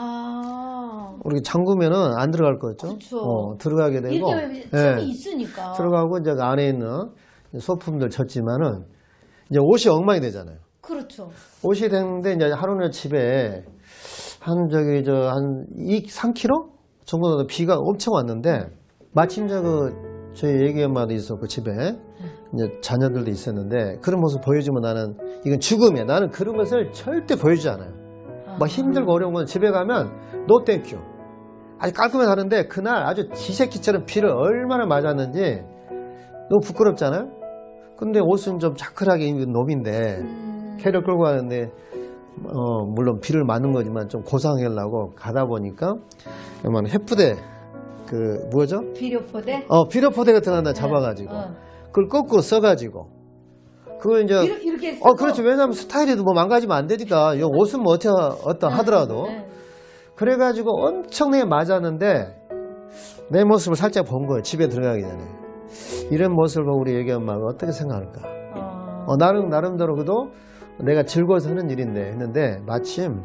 아. 우리 잠그면은 안 들어갈 거죠. 그쵸. 어, 들어가게 되고. 이렇게 틈이 예, 있으니까. 들어가고 이제 그 안에 있는 소품들 젖지만은 이제 옷이 엉망이 되잖아요. 그렇죠. 옷이 됐는데 이제 하루는 집에 한 저기 저 한 삼 킬로미터 정도 비가 엄청 왔는데 마침 저그 저희 애기 엄마도 있었고 집에 이제 자녀들도 있었는데 그런 모습 보여주면 나는 이건 죽음이야. 나는 그런 것을 절대 보여주지 않아요. 막 힘들고 어려운 건 집에 가면 노 땡큐. 아주 깔끔하게 하는데 그날 아주 지새끼처럼 비를 얼마나 맞았는지 너무 부끄럽잖아요. 근데 옷은 좀 자클하게 입은 놈인데 음. 캐리어 끌고 가는데 어 물론 비를 맞는 거지만 좀 고상하려고 가다 보니까 얼마나 햇부대 그 뭐죠? 비료포대? 어 비료포대 같은 거 하나 잡아가지고 어. 그걸 거꾸로 써가지고 그걸 이제 이렇게, 이렇게 쓰고. 어 그렇죠. 왜냐하면 스타일에도 뭐 망가지면 안 되니까 이 옷은 뭐 어떻게 어떤 하더라도 네. 그래가지고 엄청나게 맞았는데 내 모습을 살짝 본 거예요. 집에 들어가기 전에 이런 모습을 보고 우리 애기 엄마가 어떻게 생각할까? 어. 어, 나름 나름대로 그도 내가 즐거워서 하는 일인데 했는데 마침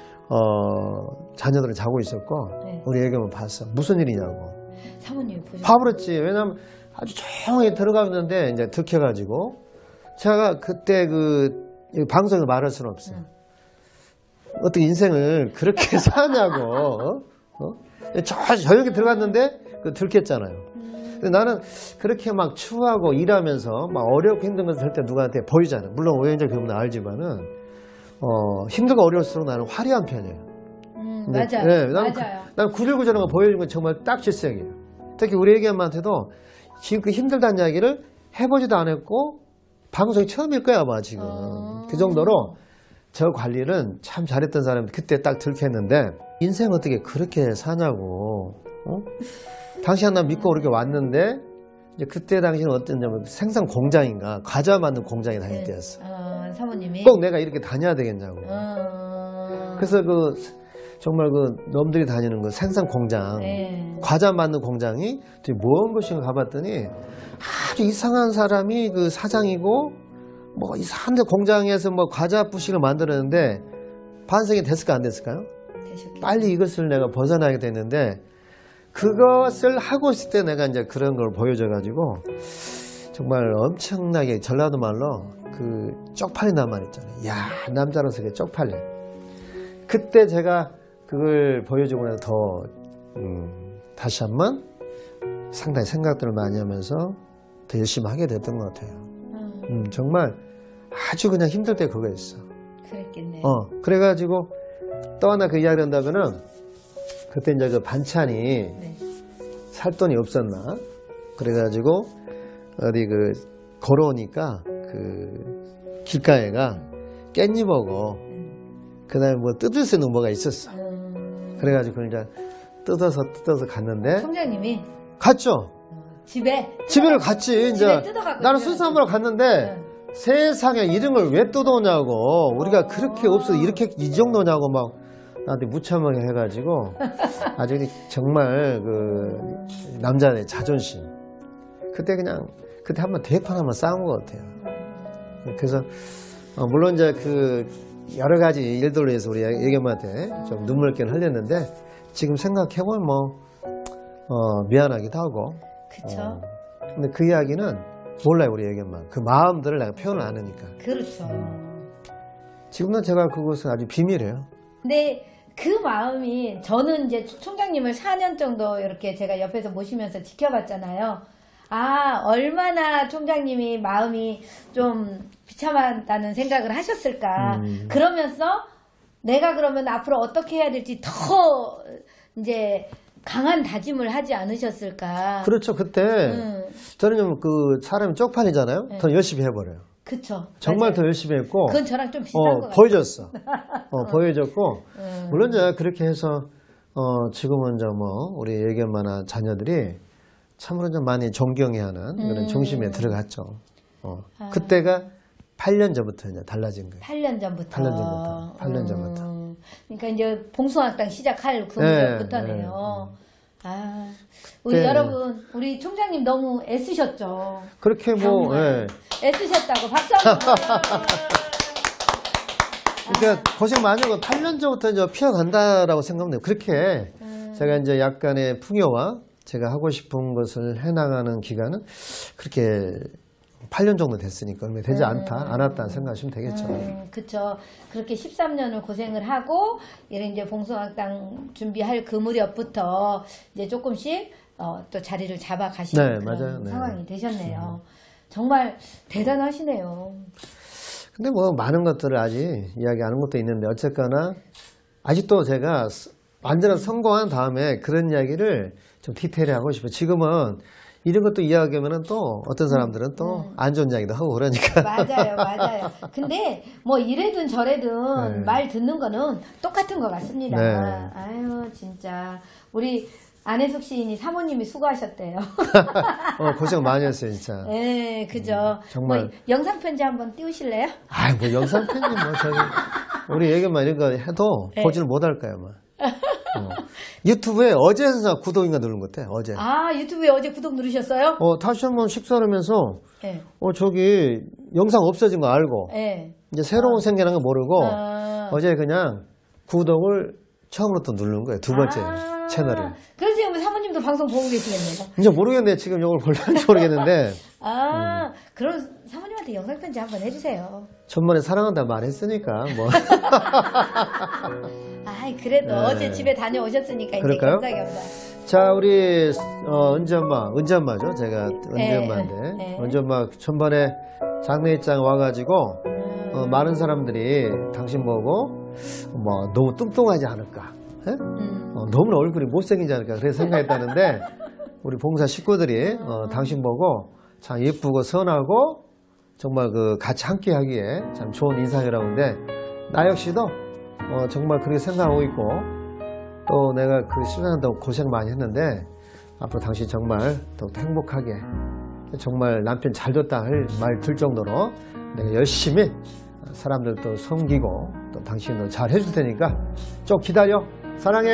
어, 자녀들은 자고 있었고 네. 우리 애기 엄마 봤어. 무슨 일이냐고. 사모님 보셨어요? 파버렸지. 왜냐면 아주 조용히 들어갔는데 이제 들켜가지고 제가 그때 그 방송에서 말할 수는 없어. 응. 어떻게 인생을 그렇게 사냐고. 어? 저 조용히 들어갔는데 그 들켰잖아요. 근데 나는 그렇게 막 추하고 일하면서 막 어렵고 힘든 것을 할 때 누구한테 보이잖아요. 물론 오해인자 그분은 알지만은 어, 힘들고 어려울수록 나는 화려한 편이에요. 음, 근데, 맞아요. 네, 나는 맞아요. 그, 난 구일구 저런 거 보여주는 건 정말 딱 질색이에요. 특히 우리 애기 엄마한테도 지금 그 힘들다는 이야기를 해보지도 않았고 방송이 처음일 거야 아마 지금. 어. 그 정도로 저 관리는 참 잘했던 사람이 그때 딱 들켰는데 인생 어떻게 그렇게 사냐고. 어? 당시 나 믿고 이렇게 왔는데 이제 그때 당시는 어땠냐면 생산 공장인가 과자 만든 공장에 다닐 네. 때였어. 어, 사모님이. 꼭 내가 이렇게 다녀야 되겠냐고. 어. 그래서 그 정말 그 놈들이 다니는 그 생산 공장, 네. 과자 만든 공장이 되게 먼 곳인가 가봤더니 아주 이상한 사람이 그 사장이고 뭐 이상한 데 공장에서 뭐 과자 부식을 만들었는데 반성이 됐을까 안 됐을까요? 되셨겠죠. 빨리 이것을 내가 벗어나게 됐는데 그것을 하고 있을 때 내가 이제 그런 걸 보여줘가지고 정말 엄청나게 전라도 말로 그 쪽팔린단 말 있잖아요. 야, 남자로서 그게 쪽팔려. 그때 제가 그걸 보여주고 나서 더 음, 다시 한번 상당히 생각들을 많이 하면서 더 열심히 하게 됐던 것 같아요. 음, 음, 정말 아주 그냥 힘들 때 그거였어. 그랬겠네. 어, 그래가지고 또 하나 그 이야기를 한다면은 그때 이제 그 반찬이 네. 살 돈이 없었나? 그래가지고 어디 그 걸어오니까 그 길가에가 깻잎하고 음. 그 다음에 뭐 뜯을 수 있는 뭐가 있었어. 음. 그래가지고 그걸 이제 뜯어서 뜯어서 갔는데 총장님이 갔죠. 어, 집에 집에를 갔지. 이제 집에 뜯어갖고 나는 집에 수산물로 갔는데 응. 세상에 이런 걸 왜 뜯어오냐고. 우리가 어. 그렇게 없어 이렇게 이 정도냐고 막 나한테 무참하게 해가지고 아주 정말 그 남자의 자존심. 그때 그냥 그때 한번 대판 한번 싸운 것 같아요. 그래서 어, 물론 이제 그 여러 가지 일들로 해서 우리 애견한테 좀 눈물겨는 흘렸는데 지금 생각해보면 뭐 어, 미안하기도 하고. 그쵸. 어, 근데 그 이야기는 몰라요 우리 애견만. 그 마음들을 내가 표현을 안 하니까. 그렇죠. 지금은 제가 그것은 아주 비밀이에요. 근데 그 마음이 저는 이제 총장님을 사 년 정도 이렇게 제가 옆에서 모시면서 지켜봤잖아요. 아, 얼마나 총장님이 마음이 좀 비참하다는 생각을 하셨을까. 음. 그러면서 내가 그러면 앞으로 어떻게 해야 될지 더 이제 강한 다짐을 하지 않으셨을까. 그렇죠. 그때 음. 저는 좀 그 사람이 쪽팔리잖아요. 네. 더 열심히 해버려요. 그쵸. 정말 맞아요. 더 열심히 했고 그건 저랑 좀 비슷한 어, 것 같아요. 보여줬어. 어, 보여줬고 음. 물론 이제 그렇게 해서 어, 지금은 이제 뭐 우리 애견만한 자녀들이 참으로 좀 많이 존경해하는 그런 음. 중심에 들어갔죠. 어. 아. 그때가 팔 년 전부터 이제 달라진 거예요. 팔 년 전부터. 팔 년 전부터. 팔 년 전부터. 음, 그러니까 이제 봉숭아학당 시작할 그 네, 무렵부터네요. 아, 우리 네. 여러분, 우리 총장님 너무 애쓰셨죠. 그렇게 뭐 정말. 예. 애쓰셨다고 박수 한번. 그러니까 고생 많이 하고 팔 년 전부터 이제 피어간다라고 생각하면 돼요. 그렇게 음. 제가 이제 약간의 풍요와 제가 하고 싶은 것을 해나가는 기간은 그렇게 팔 년 정도 됐으니까 얼마 되지 않다, 안 왔다는 생각하시면 되겠죠. 음, 그쵸. 그렇게 십삼 년을 고생을 하고, 이런 이제 봉숭아학당 준비할 그 무렵부터 이제 조금씩 어, 또 자리를 잡아 가시는 네, 그런 맞아요. 네. 상황이 되셨네요. 정말 대단하시네요. 근데 뭐 많은 것들을 아직 이야기 안 한 것도 있는데 어쨌거나 아직도 제가 완전한 성공한 다음에 그런 이야기를 좀 디테일하게 하고 싶어요. 지금은 이런 것도 이야기하면 또 어떤 사람들은 또 안 좋은 이야기도 하고 그러니까. 맞아요, 맞아요. 근데 뭐 이래든 저래든 네. 말 듣는 거는 똑같은 것 같습니다. 네. 아유, 진짜. 우리 안혜숙 시인이 사모님이 수고하셨대요. 어, 고생 많이 했어요, 진짜. 네, 그죠. 음, 정말. 뭐 영상 편지 한번 띄우실래요? 아, 뭐 영상 편집 뭐 저기 우리 애견만 이런 거 해도 네. 보지를 못할까요, 뭐. 어. 유튜브에 어제서 구독인가 누른 것 같아, 어제. 아, 유튜브에 어제 구독 누르셨어요? 어, 다시 한번 식사를 하면서 네. 어, 저기 영상 없어진 거 알고 네. 이제 새로운 생겨난 거 모르고 아. 어제 그냥 구독을 처음으로 또 누른 거예요, 두 번째 아, 채널을. 그래서 지금 사모님도 방송 보고 계시겠네요. 이제 모르겠네, 지금 이걸 볼는지 모르겠는데 아, 그럼 사모님한테 영상 편지 한번 해주세요. 천만에 사랑한다 말했으니까 뭐. 아이, 그래도 네. 어제 집에 다녀오셨으니까 이제 그럴까요? 겸사겸사. 자, 우리 어, 은지 엄마, 은지 엄마죠. 제가 은지 네, 엄마인데 네. 은지 엄마 전번에 장례입장 와가지고 어, 많은 사람들이 당신 보고 뭐 너무 뚱뚱하지 않을까, 예? 음. 어, 너무 얼굴이 못생기지 않을까 그렇게 생각했다는데 우리 봉사 식구들이 어, 당신 보고 참 예쁘고 선하고 정말 그 같이 함께하기에 참 좋은 인상이라고 하는데 나 역시도 어, 정말 그렇게 생각하고 있고 또 내가 그 수련한다고 고생 많이 했는데 앞으로 당신 정말 더욱더 행복하게 정말 남편 잘 뒀다 할 말 들 정도로 내가 열심히 사람들도 섬기고 또 당신도 잘 해줄 테니까 좀 기다려. 사랑해.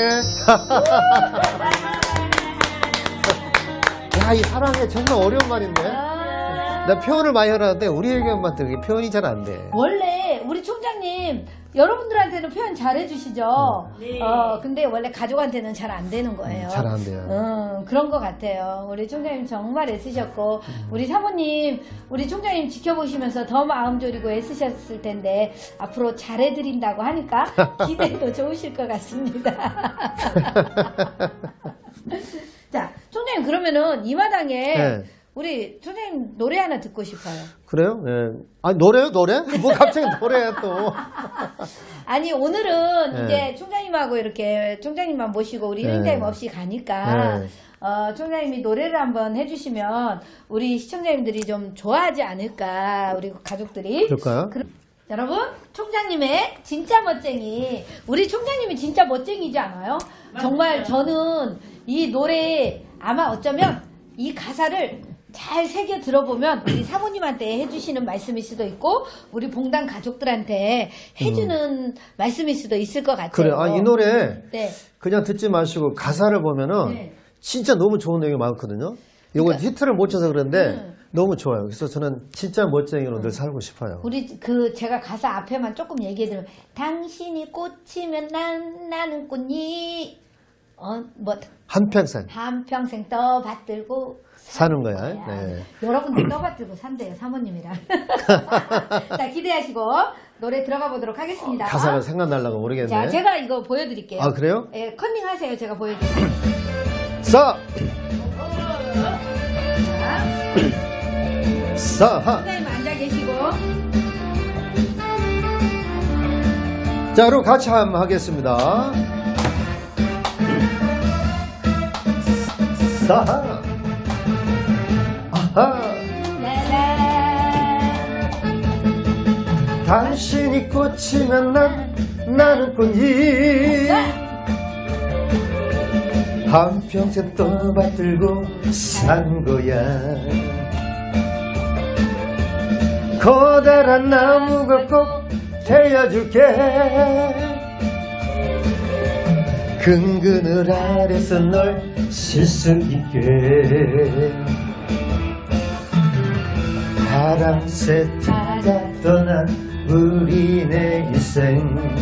야, 이 사랑해 정말 어려운 말인데. 아, 나 표현을 많이 하라는데 우리 애견한테 그게 표현이 잘 안 돼. 원래 우리 총장님 여러분들한테는 표현 잘 해주시죠? 네. 어, 근데 원래 가족한테는 잘 안 되는 거예요. 잘 안 돼요. 음, 그런 것 같아요. 우리 총장님 정말 애쓰셨고, 우리 사모님, 우리 총장님 지켜보시면서 더 마음 졸이고 애쓰셨을 텐데, 앞으로 잘해드린다고 하니까 기대도 좋으실 것 같습니다. 자, 총장님, 그러면은 이 마당에 네. 우리 총장님 노래 하나 듣고 싶어요. 그래요? 네. 아, 노래요, 노래? 뭐 갑자기 노래야 또. 아니, 오늘은 네. 이제 총장님하고 이렇게 총장님만 모시고 우리 네. 힐링타임 없이 가니까, 네. 어, 총장님이 노래를 한번 해주시면 우리 시청자님들이 좀 좋아하지 않을까, 우리 가족들이. 그럴까요? 그럼, 여러분, 총장님의 진짜 멋쟁이. 우리 총장님이 진짜 멋쟁이지 않아요? 정말 저는 이 노래 아마 어쩌면 이 가사를 잘 새겨 들어보면 우리 사모님한테 해주시는 말씀일 수도 있고 우리 봉단 가족들한테 해주는 말씀일 수도 있을 것 같아요. 그래, 아, 이 노래 네. 그냥 듣지 마시고 가사를 보면은 네. 진짜 너무 좋은 내용이 많거든요. 이거 그러니까- 히트를 못 쳐서 그런데 음. 너무 좋아요. 그래서 저는 진짜 멋쟁이로 늘 살고 싶어요. 우리 그 제가 가사 앞에만 조금 얘기해드리면 당신이 꽃이면 난 나는 꽃이 어뭐 한평생 한평생 떠받들고 사는 거야. 거야. 네. 여러분들 떠받들고 산대요 사모님이랑. 자 기대하시고 노래 들어가 보도록 하겠습니다. 가사가 생각나려고 모르겠네. 자 제가 이거 보여드릴게요. 아, 그래요? 예, 컨닝 하세요. 제가 보여드릴게요. 싸! 자, 싸하! 선생님 앉아 계시고 자, 그럼 같이 한번 하겠습니다. 싸하! 아하! 라라 당신이 꽃이면 난, 나는 꽃이 한평생 떠받들고 산 거야. 커다란 나무가 꼭 되어줄게. 큰 그늘 아래서 널 쉴 수 있게. 바람새 타자 떠난 우리네 일생.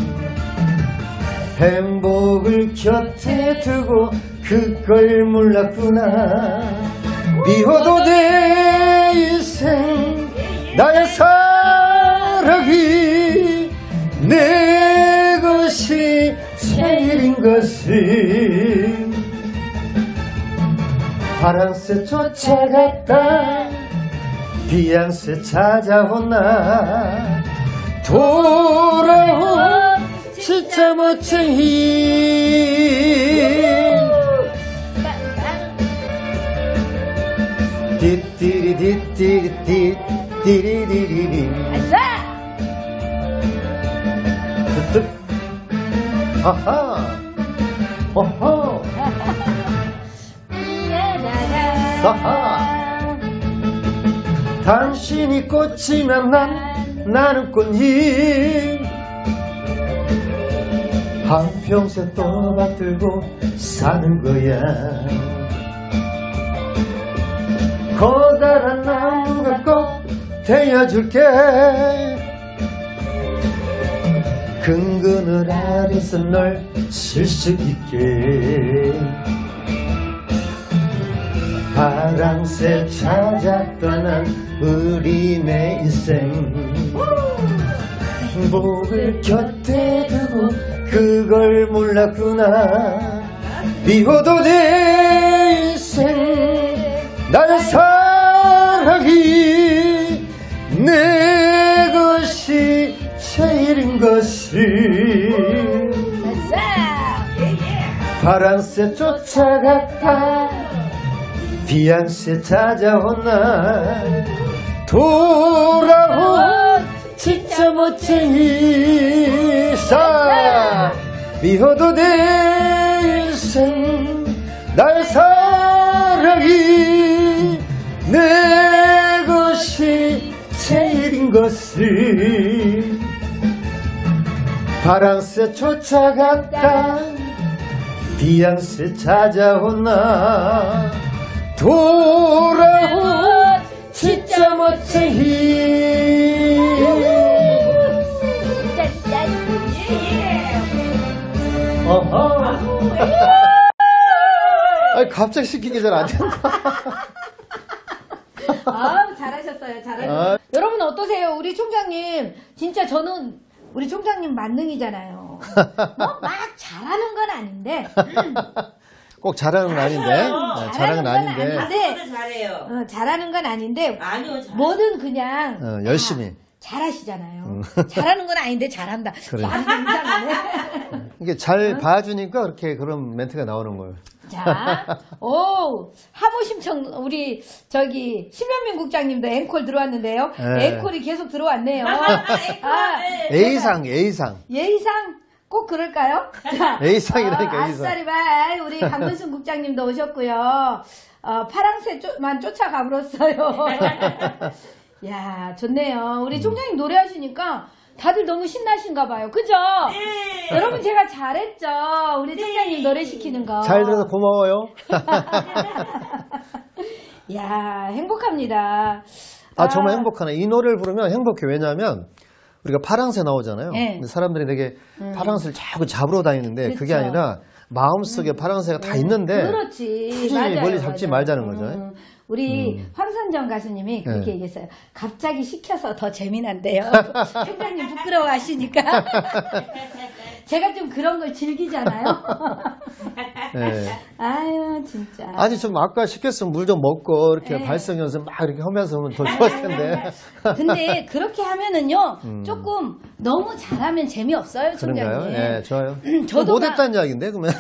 행복을 곁에 두고 그걸 몰랐구나. 미워도 내 인생 나의 사랑이 내 것이 제일인 것을. 파랑새 쫓아갔다 비양새 찾아오나. 돌아온 진짜 멋쟁이. 띠띠리 띠띠리 띠 띠리리리리. 아싸 득득. 아하. 어허. 사하. 당신이 꽃이면 난, 나는 꽃이 한평생 떠받들고 사는 거야. 커다란 나무가 꼭 되어줄게. 큰 그늘 아래서 널 쉴 수 있게. 파랑새 찾아 떠난 우리네 인생. 행복을 곁에 두고 그걸 몰랐구나. 미워도 내 인생 나의 사랑이 내 것이 제일인 것을. 파랑새 쫓아갔다 비양새 찾아오나. 돌아온 진짜 멋쟁이. 사 미워도 내 인생 나의 사랑이 내 것이 제일인 것을. 파랑새 쫓아갔다 비양새 찾아오나. 돌아온 진짜 멋쟁이. 어허. 아니, 갑자기 시키기 잘 안 된다. 아, 잘하셨어요. 잘하셨어요. 아. 여러분 어떠세요? 우리 총장님 진짜 저는 우리 총장님 만능이잖아요. 뭐 막 잘하는 건 아닌데 꼭 잘하는 건 아닌데. 네, 잘하는 건 아닌데. 아닌데 잘해요. 어, 잘하는 건 아닌데 아니요, 잘. 뭐든 그냥 어, 열심히. 다 잘하시잖아요. 잘하는 건 아닌데 잘한다. 그래. 말이 좀 이상하네. 이게 잘 봐주니까 그렇게 그런 멘트가 나오는 거예요. 자, 오, 하모 심청, 우리, 저기, 심현민 국장님도 앵콜 들어왔는데요. 네. 앵콜이 계속 들어왔네요. 앵콜, 아, 네. A상, A상. 예의상 꼭 그럴까요? 자, A상이라니까, 어, A상. 아싸리발, 우리 강문순 국장님도 오셨고요. 어, 파랑새만 쫓아가버렸어요. 야, 좋네요. 우리 총장님 노래하시니까 다들 너무 신나신가 봐요. 그죠? 네. 여러분 제가 잘했죠? 우리 총장님 노래 시키는 거. 잘 들어서 고마워요. 야, 행복합니다. 아, 정말 행복하네. 이 노래를 부르면 행복해. 왜냐하면 우리가 파랑새 나오잖아요. 네. 근데 사람들이 되게 파랑새를 자꾸 잡으러 다니는데 그쵸. 그게 아니라 마음속에 파랑새가 다 있는데 그렇지. 굳이 맞아요, 멀리 잡지 맞아요. 말자는 거죠. 음, 우리 황선정 가수님이 그렇게 네. 얘기했어요. 갑자기 시켜서 더 재미난데요. 총장님 부끄러워하시니까. 제가 좀 그런 걸 즐기잖아요. 네. 아유, 진짜. 아니 좀 아까 시켰으면 물 좀 먹고 이렇게 네. 발성 연습 막 이렇게 하면서 하면 더 좋았을 텐데. 근데 그렇게 하면은요, 조금 너무 잘하면 재미없어요, 총장님. 그런가요? 예, 좋아요. 저도 못했다는 이야기인데 그러면.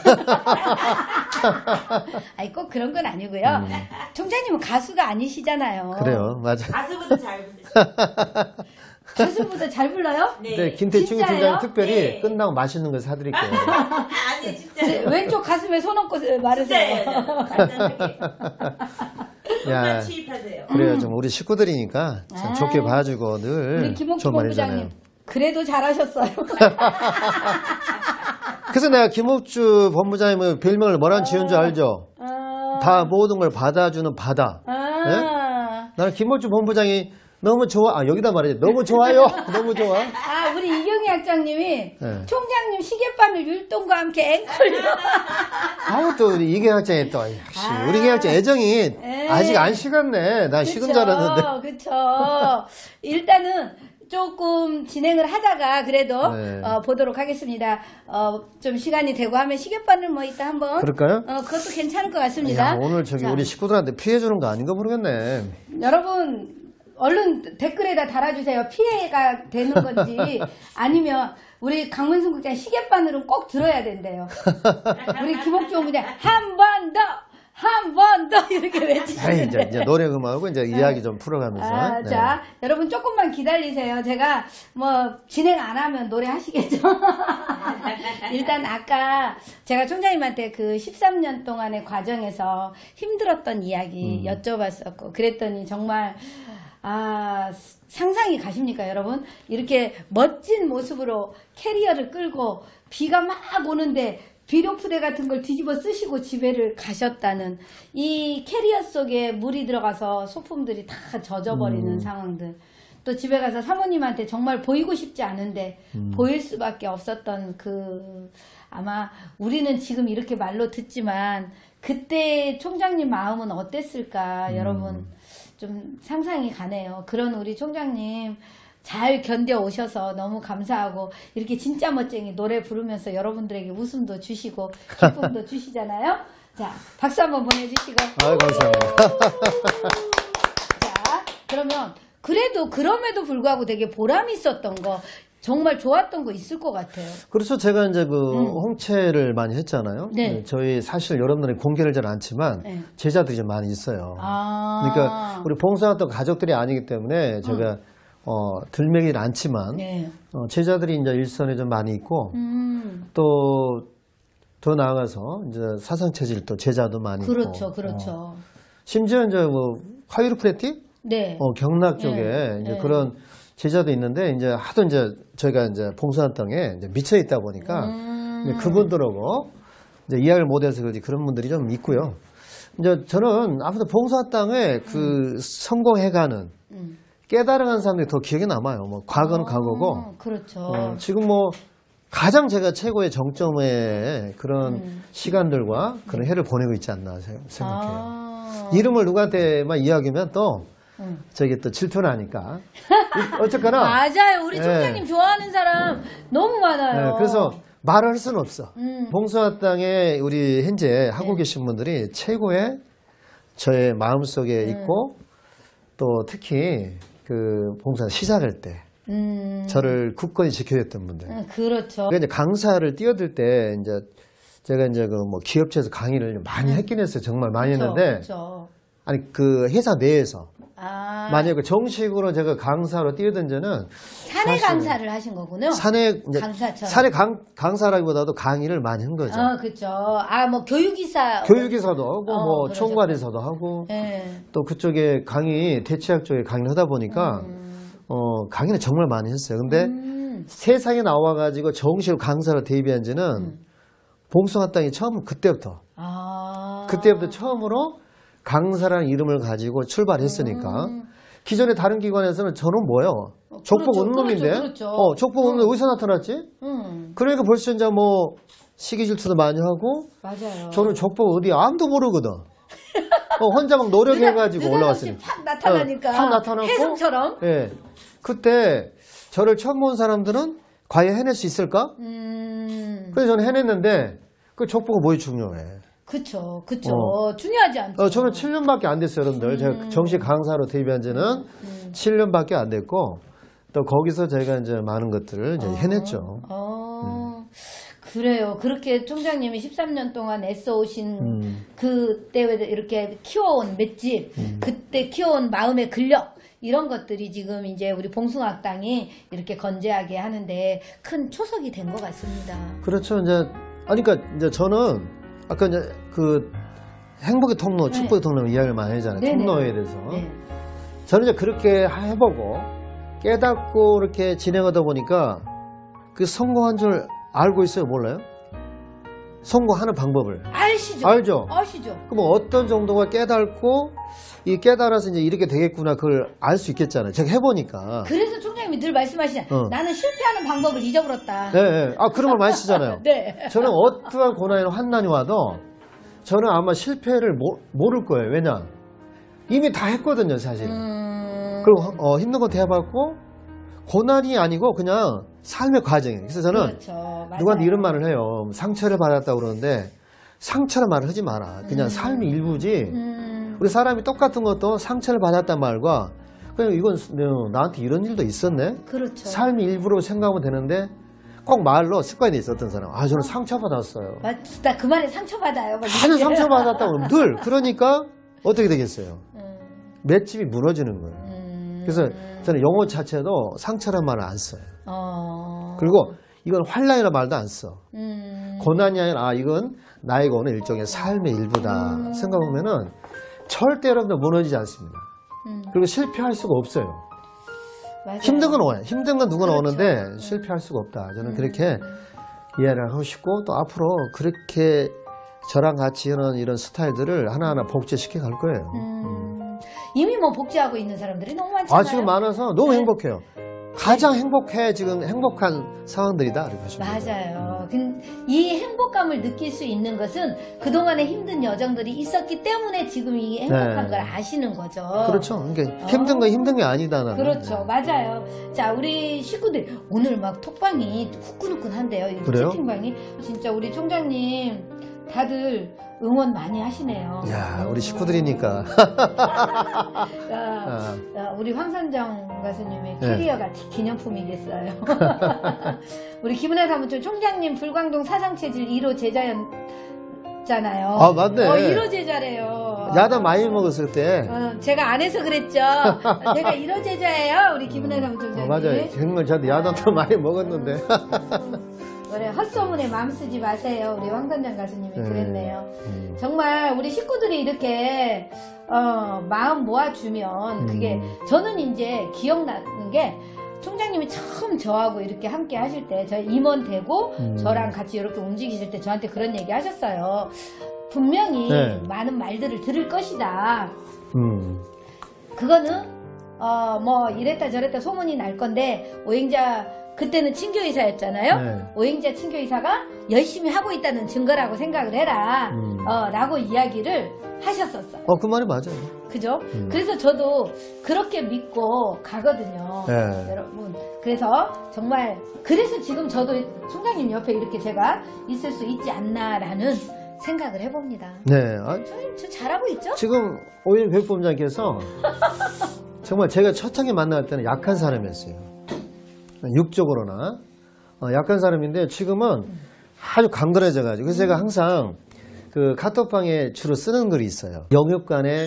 아니, 꼭 그런 건 아니고요. 총장님은 가수가 아니시잖아요. 그래요, 맞아. 가수보다 잘 부르세요. 가수보다 잘 불러요? 네. 네, 김태충 진짜예요? 팀장님 특별히 네. 끝나고 맛있는 거 사드릴게요. 아니, 진짜요. 왼쪽 가슴에 손 얹고 말으세요. 진짜예요. 간단하게. 야, 정말 취입하세요. 그래요. 좀 우리 식구들이니까 참 아. 좋게 봐주고 늘 우리 김옥주 좋은 말 해주잖아요. 본부장님. 그래도 잘하셨어요. 그래서 내가 김옥주 본부장님의 별명을 뭐란 지은 줄 알죠? 아, 다 모든 걸 받아주는 바다. 아, 나는 김옥주 본부장이 너무 좋아. 아, 여기다 말이지. 너무 좋아요. 너무 좋아. 아, 우리 이경희 학장님이 네. 총장님 시계바늘 율동과 함께 앵콜요. 아우, 또 우리 이계 학장이 또, 역시. 아. 우리 이계 학장 애정이 네. 아직 안 식었네. 나 식은 줄 알았는데. 그쵸. 일단은 조금 진행을 하다가 그래도 네. 어, 보도록 하겠습니다. 어, 좀 시간이 되고 하면 시계바늘 뭐 이따 한번. 그럴까요? 어, 그것도 괜찮을 것 같습니다. 야, 오늘 저기 자, 우리 식구들한테 피해주는 거 아닌가 모르겠네. 여러분 얼른 댓글에다 달아주세요. 피해가 되는 건지 아니면 우리 강문순 국장 시계바늘은 꼭 들어야 된대요. 우리 김옥주 본부장 한 번 더, 한 번 더 이렇게 아이, 외치시는데. 이제, 이제 노래 음악하고 이제 이야기 좀 풀어가면서. 아, 네. 자, 여러분 조금만 기다리세요. 제가 뭐 진행 안 하면 노래 하시겠죠? 일단 아까 제가 총장님한테 그 십삼 년 동안의 과정에서 힘들었던 이야기 음. 여쭤봤었고 그랬더니 정말 아, 상상이 가십니까, 여러분? 이렇게 멋진 모습으로 캐리어를 끌고 비가 막 오는데 비료푸대 같은 걸 뒤집어 쓰시고 집에를 가셨다는 이 캐리어 속에 물이 들어가서 소품들이 다 젖어버리는 음. 상황들. 또 집에 가서 사모님한테 정말 보이고 싶지 않은데 음. 보일 수밖에 없었던 그 아마 우리는 지금 이렇게 말로 듣지만 그때 총장님 마음은 어땠을까 음. 여러분 좀 상상이 가네요. 그런 우리 총장님 잘 견뎌 오셔서 너무 감사하고 이렇게 진짜 멋쟁이 노래 부르면서 여러분들에게 웃음도 주시고 기쁨도 주시잖아요. 자, 박수 한번 보내주시고. 아유, 감사합니다. 자, 그러면 그래도 그럼에도 불구하고 되게 보람이 있었던 거 정말 좋았던 거 있을 것 같아요. 그래서 제가 이제 그 홍채를 많이 했잖아요. 음. 네. 저희 사실 여러분들이 공개를 잘 않지만 네. 제자들이 좀 많이 있어요. 아, 그러니까 우리 봉사활동 가족들이 아니기 때문에 제가 어, 들매기는 않지만 네. 어, 제자들이 이제 일선에 좀 많이 있고 음, 또 더 나아가서 이제 사상체질 또 제자도 많이 그렇죠, 있고 그렇죠. 어, 심지어 이제 뭐 카이로프레틱 네. 어, 경락 쪽에 네, 이제 네. 그런 제자도 있는데 이제 하도 이제 저희가 이제 봉사활동에 이제 미쳐 있다 보니까 음, 이제 그분들하고 이제 이야기를 못해서 그런지 그런 분들이 좀 있고요. 이제 저는 아무튼 봉사활동에 그 성공해가는 음. 깨달아가는 사람들이 더 기억에 남아요. 뭐 과거는 과거고 어, 그렇죠. 어, 지금 뭐 가장 제가 최고의 정점의 그런 음. 시간들과 그런 해를 보내고 있지 않나 세- 생각해요. 아. 이름을 누구한테만 이야기하면 또 음. 저기 또 질투나니까. 어쨌거나 맞아요. 우리 네. 총장님 좋아하는 사람 너무 많아요. 네, 그래서 말을 할 수는 없어. 음. 봉숭아땅에 우리 현재 하고 네. 계신 분들이 최고의 저의 마음속에 음. 있고 또 특히 그 봉숭아 시작할 때 음. 저를 굳건히 지켜줬던 분들. 음, 그렇죠. 그러니까 이제 강사를 뛰어들 때 이제 제가 이제 그 뭐 기업체에서 강의를 많이 했긴 했어요. 정말 많이 그쵸, 했는데 그쵸. 아니 그 회사 내에서 아, 만약에 그 정식으로 제가 강사로 뛰어든 저는 사내 사실은 강사를 하신 거군요. 사내 이제 강사처럼. 사내 강, 강사라기보다도 강의를 많이 한 거죠. 아, 그렇죠. 아, 뭐 교육이사. 교육이사도 하고 어, 뭐 그러셨구나. 총괄이사도 하고 예. 또 그쪽에 강의 대체학 쪽에 강의를 하다 보니까 어 강의는 정말 많이 했어요. 근데 음. 세상에 나와가지고 정식으로 강사로 데뷔한 지는 음. 봉숭아 땅이 처음 그때부터 아. 그때부터 처음으로 강사라는 이름을 가지고 출발했으니까 음. 기존의 다른 기관에서는 저는 뭐예요? 어, 족복 그렇죠, 없는 놈인데 그렇죠, 그렇죠. 어 족복 없는 데 음. 어디서 나타났지? 음. 그러니까 벌써 이제 뭐 시기 질투도 많이 하고 맞아요. 저는 족복 어디 아무도 모르거든. 어, 혼자 막 노력해가지고 느닷없이 올라왔으니까. 팍 나타나니까. 어, 팍 나타나고. 혜성처럼. 예. 그때 저를 처음 본 사람들은 과연 해낼 수 있을까? 음. 그래서 저는 해냈는데 그 족보가 뭐에 중요해. 그쵸, 그쵸. 어. 중요하지 않죠. 어, 저는 칠 년밖에 안 됐어요, 여러분들. 제가 정식 강사로 데뷔한 지는 음. 칠 년밖에 안 됐고 또 거기서 제가 이제 많은 것들을 이제 해냈죠. 어, 그래요. 그렇게 총장님이 십삼 년 동안 애써오신 음. 그때 이렇게 키워온 맷집, 그때 키워온 마음의 근력, 이런 것들이 지금 이제 우리 봉숭아학당이 이렇게 건재하게 하는데 큰 초석이 된 것 같습니다. 그렇죠. 이제 아니 그러니까 이제 저는 아까 이제 그 행복의 통로, 네. 축복의 통로 이야기를 많이 하잖아요. 네네. 통로에 대해서. 네. 저는 이제 그렇게 해보고 깨닫고 이렇게 진행하다 보니까 그 성공한 줄 알고 있어요, 몰라요? 성공하는 방법을. 아시죠? 알죠? 아시죠? 그럼 어떤 정도가 깨닫고 이 깨달아서 이제 이렇게 되겠구나 그걸 알 수 있겠잖아요. 제가 해보니까. 그래서 총장님이 늘 말씀하시잖아요. 어. 나는 실패하는 방법을 잊어버렸다. 네, 네. 아 그런 걸 많이 쓰잖아요. 네. 저는 어떠한 고난이나 환난이 와도 저는 아마 실패를 모, 모를 거예요. 왜냐? 이미 다 했거든요, 사실. 음... 그리고 어, 힘든 것도 해봤고 고난이 아니고 그냥 삶의 과정이에요. 그래서 저는 그렇죠. 맞아요. 누구한테 이런 말을 해요. 상처를 받았다고 그러는데 상처란 말을 하지 마라. 그냥 음. 삶이 일부지. 음... 우리 사람이 똑같은 것도 상처를 받았단 말과 그냥 이건 나한테 이런 일도 있었네. 그렇죠. 삶이 일부로 생각하면 되는데 꼭 말로 습관이 있었던 사람. 아 저는 상처받았어요. 맞다. 그 말에 상처받아요. 막 다들 이렇게. 상처받았다고 그러면 늘. 그러니까 어떻게 되겠어요? 음, 맷집이 무너지는 거예요. 음, 그래서 저는 영어 자체도 상처란 말을 안 써요. 어, 그리고 이건 환란이라는 말도 안 써. 음, 고난이 아니라 아 이건 나에게 오는 일종의 삶의 일부다 음. 생각하면은 절대 여러분들 무너지지 않습니다. 음, 그리고 실패할 수가 없어요. 맞아요. 힘든 건 와요. 힘든 건 누구나 그렇죠. 오는데 실패할 수가 없다. 저는 음, 그렇게 이해를 하고 싶고 또 앞으로 그렇게 저랑 같이 하는 이런 스타일들을 하나하나 복제시켜 갈 거예요. 음, 이미 뭐 복제하고 있는 사람들이 너무 많잖아요. 아 지금 많아서 너무 네. 행복해요. 가장 행복해 지금 행복한 상황들이다 이렇게 보시면 돼요. 맞아요. 근- 이 행복감을 느낄 수 있는 것은 그동안의 힘든 여정들이 있었기 때문에 지금 이 행복한 네. 걸 아시는 거죠. 그렇죠. 그러니까 어. 힘든 건 힘든 게 아니다 나는. 그렇죠. 네. 맞아요. 자, 우리 식구들 오늘 막 톡방이 후끈후끈한데요. 이 그래요? 채팅방이 진짜 우리 총장님 다들 응원 많이 하시네요. 야 우리 식구들이니까. 아, 아, 아, 우리 황선정 가수님의 네. 캐리어가 기념품이겠어요. 우리 김은혜 사무총 총장님 불광동 사상체질 일 호 제자였잖아요. 아, 맞네. 어, 일 호 제자래요. 야단 많이 먹었을 때. 어, 제가 안 해서 그랬죠. 제가 일 호 제자예요. 우리 김은혜 사무총장님. 어, 맞아요. 정말 저도 야단도 많이 먹었는데. 그래, 헛소문에 마음 쓰지 마세요. 우리 황선정 가수님이 네. 그랬네요. 음. 정말 우리 식구들이 이렇게 어, 마음 모아주면 그게 음. 저는 이제 기억나는 게 총장님이 처음 저하고 이렇게 함께 하실 때 저희 임원 되고 음. 저랑 같이 이렇게 움직이실 때 저한테 그런 얘기 하셨어요. 분명히 네. 많은 말들을 들을 것이다. 음. 그거는 어 뭐 이랬다 저랬다 소문이 날 건데 오행자 그때는 친교의사였잖아요. 네. 오행자 친교의사가 열심히 하고 있다는 증거라고 생각을 해라. 음. 어, 라고 이야기를 하셨었어요. 어, 그 말이 맞아요. 그죠? 음. 그래서 저도 그렇게 믿고 가거든요. 네. 여러분. 그래서 정말, 그래서 지금 저도 총장님 옆에 이렇게 제가 있을 수 있지 않나라는 생각을 해봅니다. 네. 아, 총장님, 저 잘하고 있죠? 지금 오히려 교육본부장께서 정말 제가 초창기 만날 때는 약한 사람이었어요. 육적으로나 어, 약한 사람인데 지금은 아주 강건해져가지고 그래서 제가 항상 그 카톡방에 주로 쓰는 글이 있어요. 영육간에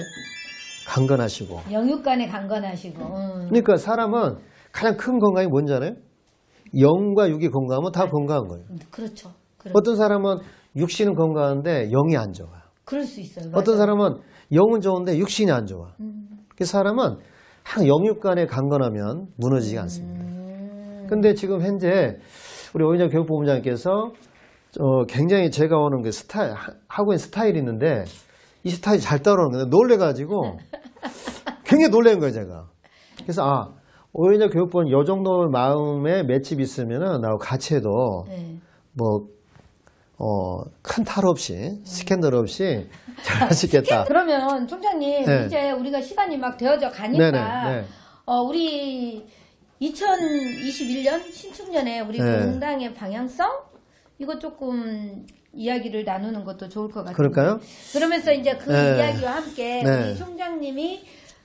강건하시고. 영육간에 강건하시고. 음. 그러니까 사람은 가장 큰 건강이 뭔지 알아요? 영과 육이 건강하면 다 건강한 거예요. 그렇죠. 그렇죠. 어떤 사람은 육신은 건강한데 영이 안 좋아요. 그럴 수 있어요. 어떤 맞아요. 사람은 영은 좋은데 육신이 안 좋아. 음. 그 사람은 항상 영육간에 강건하면 무너지지 않습니다. 음. 근데 지금 현재 우리 오인정 교육본부장께서 어, 굉장히 제가 오는 그 스타일, 하- 하고 있는 스타일이 있는데 이 스타일이 잘 따라오는 건데 놀래가지고 굉장히 놀란 거예요, 제가. 그래서 아, 오인정 교육본 요 정도 마음에 맷집이 있으면은 나하고 같이 해도 네. 뭐, 어, 큰 탈 없이, 스캔들 없이 잘 하시겠다. 그러면 총장님, 네. 이제 우리가 시간이 막 되어져 가니까 네네, 네. 어, 우리 이천이십일 년 신축년에 우리 네. 공당의 방향성 이거 조금 이야기를 나누는 것도 좋을 것 같아요. 그럴까요? 그러면서 이제 그 네. 이야기와 함께 네. 우리 총장님이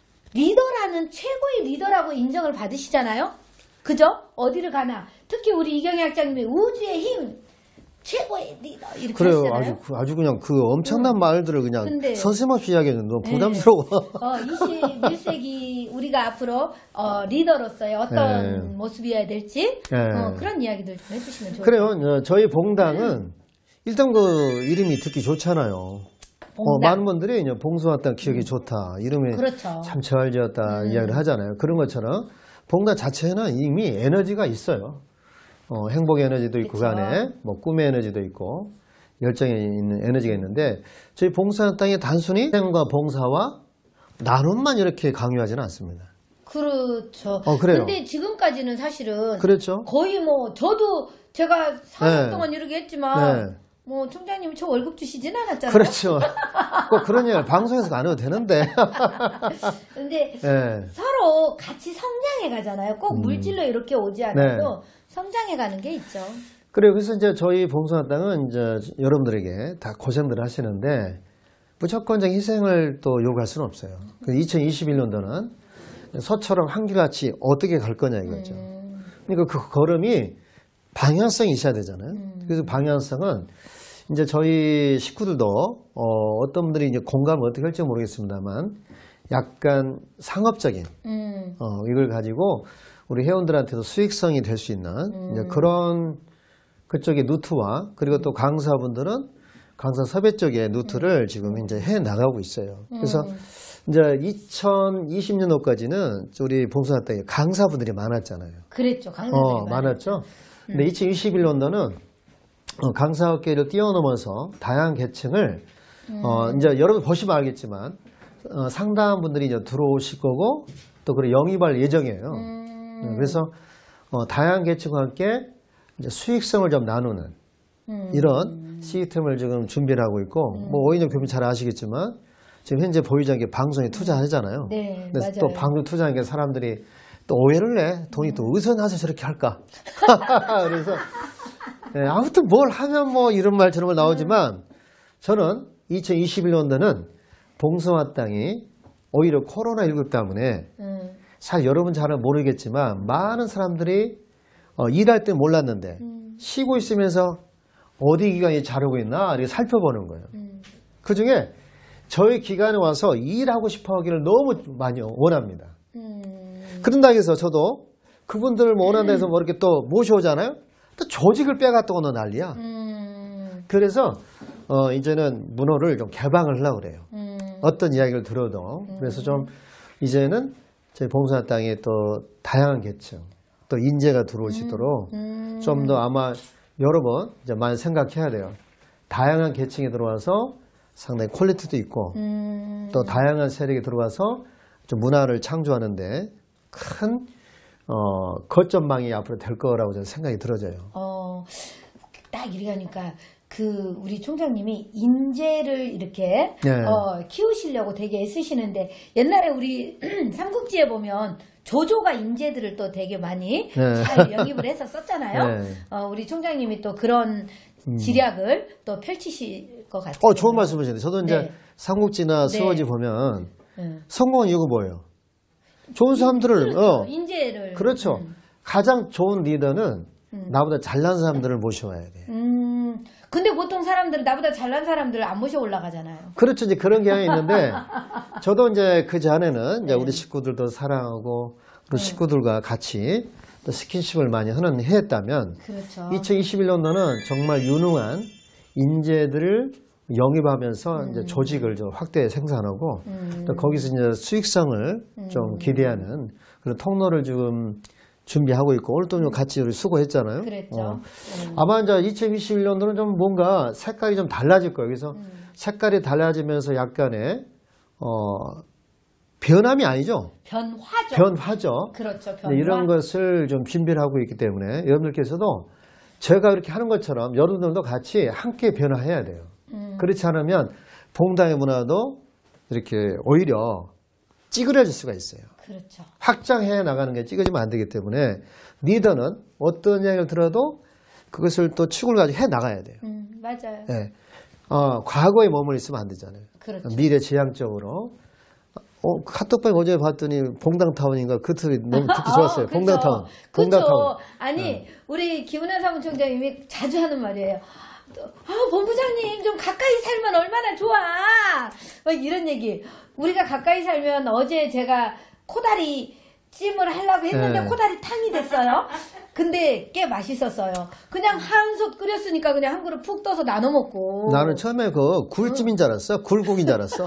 리더라는 최고의 리더라고 인정을 받으시잖아요. 그죠? 어디를 가나 특히 우리 이경희 학장님이 우주의 힘 최고의 리더 이렇게 그래요. 하시잖아요. 아주, 그- 아주 그냥 그 엄청난 말들을 그냥 근데- 서슴없이 이야기해주는 너무 네. 부담스러워. 어, 이십일 세기 우리가 앞으로 어, 리더로서의 어떤 네. 모습이어야 될지 네. 어, 그런 이야기들 좀 해주시면 좋을 그래요. 것 같아요. 어, 저희 봉당은 일단 그 이름이 듣기 좋잖아요. 어, 봉당. 많은 분들이 이제 봉숭아땅 기억이 좋다. 이름이 그렇죠. 참 잘 지었다 음. 이야기를 하잖아요. 그런 것처럼 봉당 자체는 이미 에너지가 있어요. 어, 행복의 에너지도 있고 그 그쵸. 안에 뭐 꿈의 에너지도 있고 열정이 있는 에너지가 있는데 저희 봉숭아땅이 단순히 생과 봉사와 나눔만 이렇게 강요하지는 않습니다. 그렇죠. 어, 그래요. 근데 지금까지는 사실은 그렇죠? 거의 뭐 저도 제가 사 년 네. 동안 이렇게 했지만 네. 뭐 총장님이 저 월급 주시진 않았잖아요. 그렇죠. 꼭 그런 얘기를 방송에서 안 해도 되는데. 근데 네. 서로 같이 성장해 가잖아요. 꼭 음. 물질로 이렇게 오지 않아도 성장해 가는 게 있죠. 그래요. 그래서 이제 저희 봉숭아땅은 이제 여러분들에게 다 고생들 하시는데 무조건적인 희생을 또 요구할 수는 없어요. 그 이천이십일 년도는 서처럼 한결같이 어떻게 갈 거냐 이거죠. 음. 그러니까 그 걸음이 방향성이 있어야 되잖아요. 음. 그래서 방향성은 이제 저희 식구들도 어, 어떤 분들이 이제 공감을 어떻게 할지 모르겠습니다만 약간 상업적인 음. 어, 이걸 가지고 우리 회원들한테도 수익성이 될 수 있는 음. 이제 그런 그쪽의 루트와 그리고 또 강사분들은 강사 섭외 쪽의 루트를 지금 이제 해 나가고 있어요. 그래서 음. 이제 이천이십 년도까지는 우리 봉숭아땅에 강사분들이 많았잖아요. 그랬죠. 강사들이 어, 많았죠. 많았죠. 근데 이천이십일 년도는 어, 강사업계를 뛰어넘어서 다양한 계층을 어, 이제 여러분 보시면 알겠지만 어, 상당한 분들이 이제 들어오실 거고 또 그래 영입할 예정이에요. 음. 네, 그래서 어, 다양한 계층과 함께 이제 수익성을 좀 나누는 음. 이런 시스템을 지금 준비를 하고 있고 뭐 오인정 교수님 잘 아시겠지만 지금 현재 보이지 않게 방송에 투자하잖아요. 네, 그래서 맞아요. 또 방송 투자하는 게 사람들이 또 오해를 내. 돈이 또 어디서 나서 저렇게 할까? 그래서 네, 아무튼 뭘 하면 뭐 이런 말 저런 말 나오지만 저는 이천이십일 년도는 봉숭아땅이 오히려 코로나십구 때문에 음. 잘 여러분 잘은 모르겠지만 많은 사람들이 어, 일할 때 몰랐는데 음. 쉬고 있으면서 어디 기관이 잘하고 있나 이렇게 살펴보는 거예요. 음. 그중에 저희 기관에 와서 일하고 싶어 하기를 너무 많이 원합니다. 음. 그런다 해서 저도 그분들을 뭐 원한다 해서 뭐 이렇게 또 모셔오잖아요. 또 조직을 빼갔다고 너 난리야. 음. 그래서 어, 이제는 문호를 좀 개방을 하려고 그래요. 음. 어떤 이야기를 들어도. 그래서 좀 이제는 저희 봉숭아땅에 또 다양한 계층, 또 인재가 들어오시도록 음. 좀 더 아마 여러 번 이제 많이 생각해야 돼요. 다양한 계층이 들어와서 상당히 퀄리티도 있고 음. 또 다양한 세력이 들어와서 좀 문화를 창조하는데 큰 어, 거점망이 앞으로 될 거라고 저는 생각이 들어져요. 어, 딱 이러니까 그 우리 총장님이 인재를 이렇게 네. 어, 키우시려고 되게 애쓰시는데 옛날에 우리 삼국지에 보면 조조가 인재들을 또 되게 많이 네. 잘 영입을 해서 썼잖아요. 네. 어, 우리 총장님이 또 그런 지략을 또 펼치실 것 같아요. 어, 좋은 말씀이시네요. 저도 이제 네. 삼국지나 네. 수어지 보면 음. 성공한 이유가 뭐예요? 좋은 사람들을, 그렇죠. 어, 인재를. 그렇죠. 음. 가장 좋은 리더는 나보다 잘난 사람들을 모셔와야 돼. 음, 근데 보통 사람들은 나보다 잘난 사람들을 안 모셔 올라가잖아요. 그렇죠. 이제 그런 경향이 있는데, 저도 이제 그 전에는 이제 네. 우리 식구들도 사랑하고, 그 식구들과 같이 또 스킨십을 많이 하는 해했다면, 그렇죠. 이천이십일 년도는 정말 유능한 인재들을 영입하면서 이제 조직을 좀 확대 생산하고, 음. 또 거기서 이제 수익성을 좀 기대하는 그런 통로를 지금 준비하고 있고, 오늘 또 같이 우리 수고했잖아요. 그랬죠. 어. 음. 아마 이제 이천이십일 년도는 좀 뭔가 색깔이 좀 달라질 거예요. 그래서 색깔이 달라지면서 약간의, 어, 변함이 아니죠. 변화죠. 변화죠. 그렇죠. 변화. 네, 이런 것을 좀 준비를 하고 있기 때문에 여러분들께서도 제가 이렇게 하는 것처럼 여러분들도 같이 함께 변화해야 돼요. 음. 그렇지 않으면 봉당의 문화도 이렇게 오히려 찌그러질 수가 있어요. 그렇죠. 확장해 나가는 게 찌그러지면 안 되기 때문에 리더는 어떤 이야기를 들어도 그것을 또 축을 가지고 해 나가야 돼요. 음, 맞아요. 예. 어, 과거에 머물러 있으면 안 되잖아요. 그렇죠. 미래 지향적으로. 어, 카톡방 어제 봤더니 봉당타운인가 그 틀이 너무 듣기 좋았어요. 어, 그쵸. 봉당타운. 그쵸. 봉당타운. 아니, 우리 김은하 사무총장님이 자주 하는 말이에요. 또, 아, 본부장님 좀 가까이 살면 얼마나 좋아. 막 이런 얘기. 우리가 가까이 살면 어제 제가 코다리 찜을 하려고 했는데 네. 코다리 탕이 됐어요. 근데 꽤 맛있었어요. 그냥 한솥 끓였으니까 그냥 한 그릇 푹 떠서 나눠 먹고. 나는 처음에 그 굴찜인 줄 알았어. 굴국인 줄 알았어.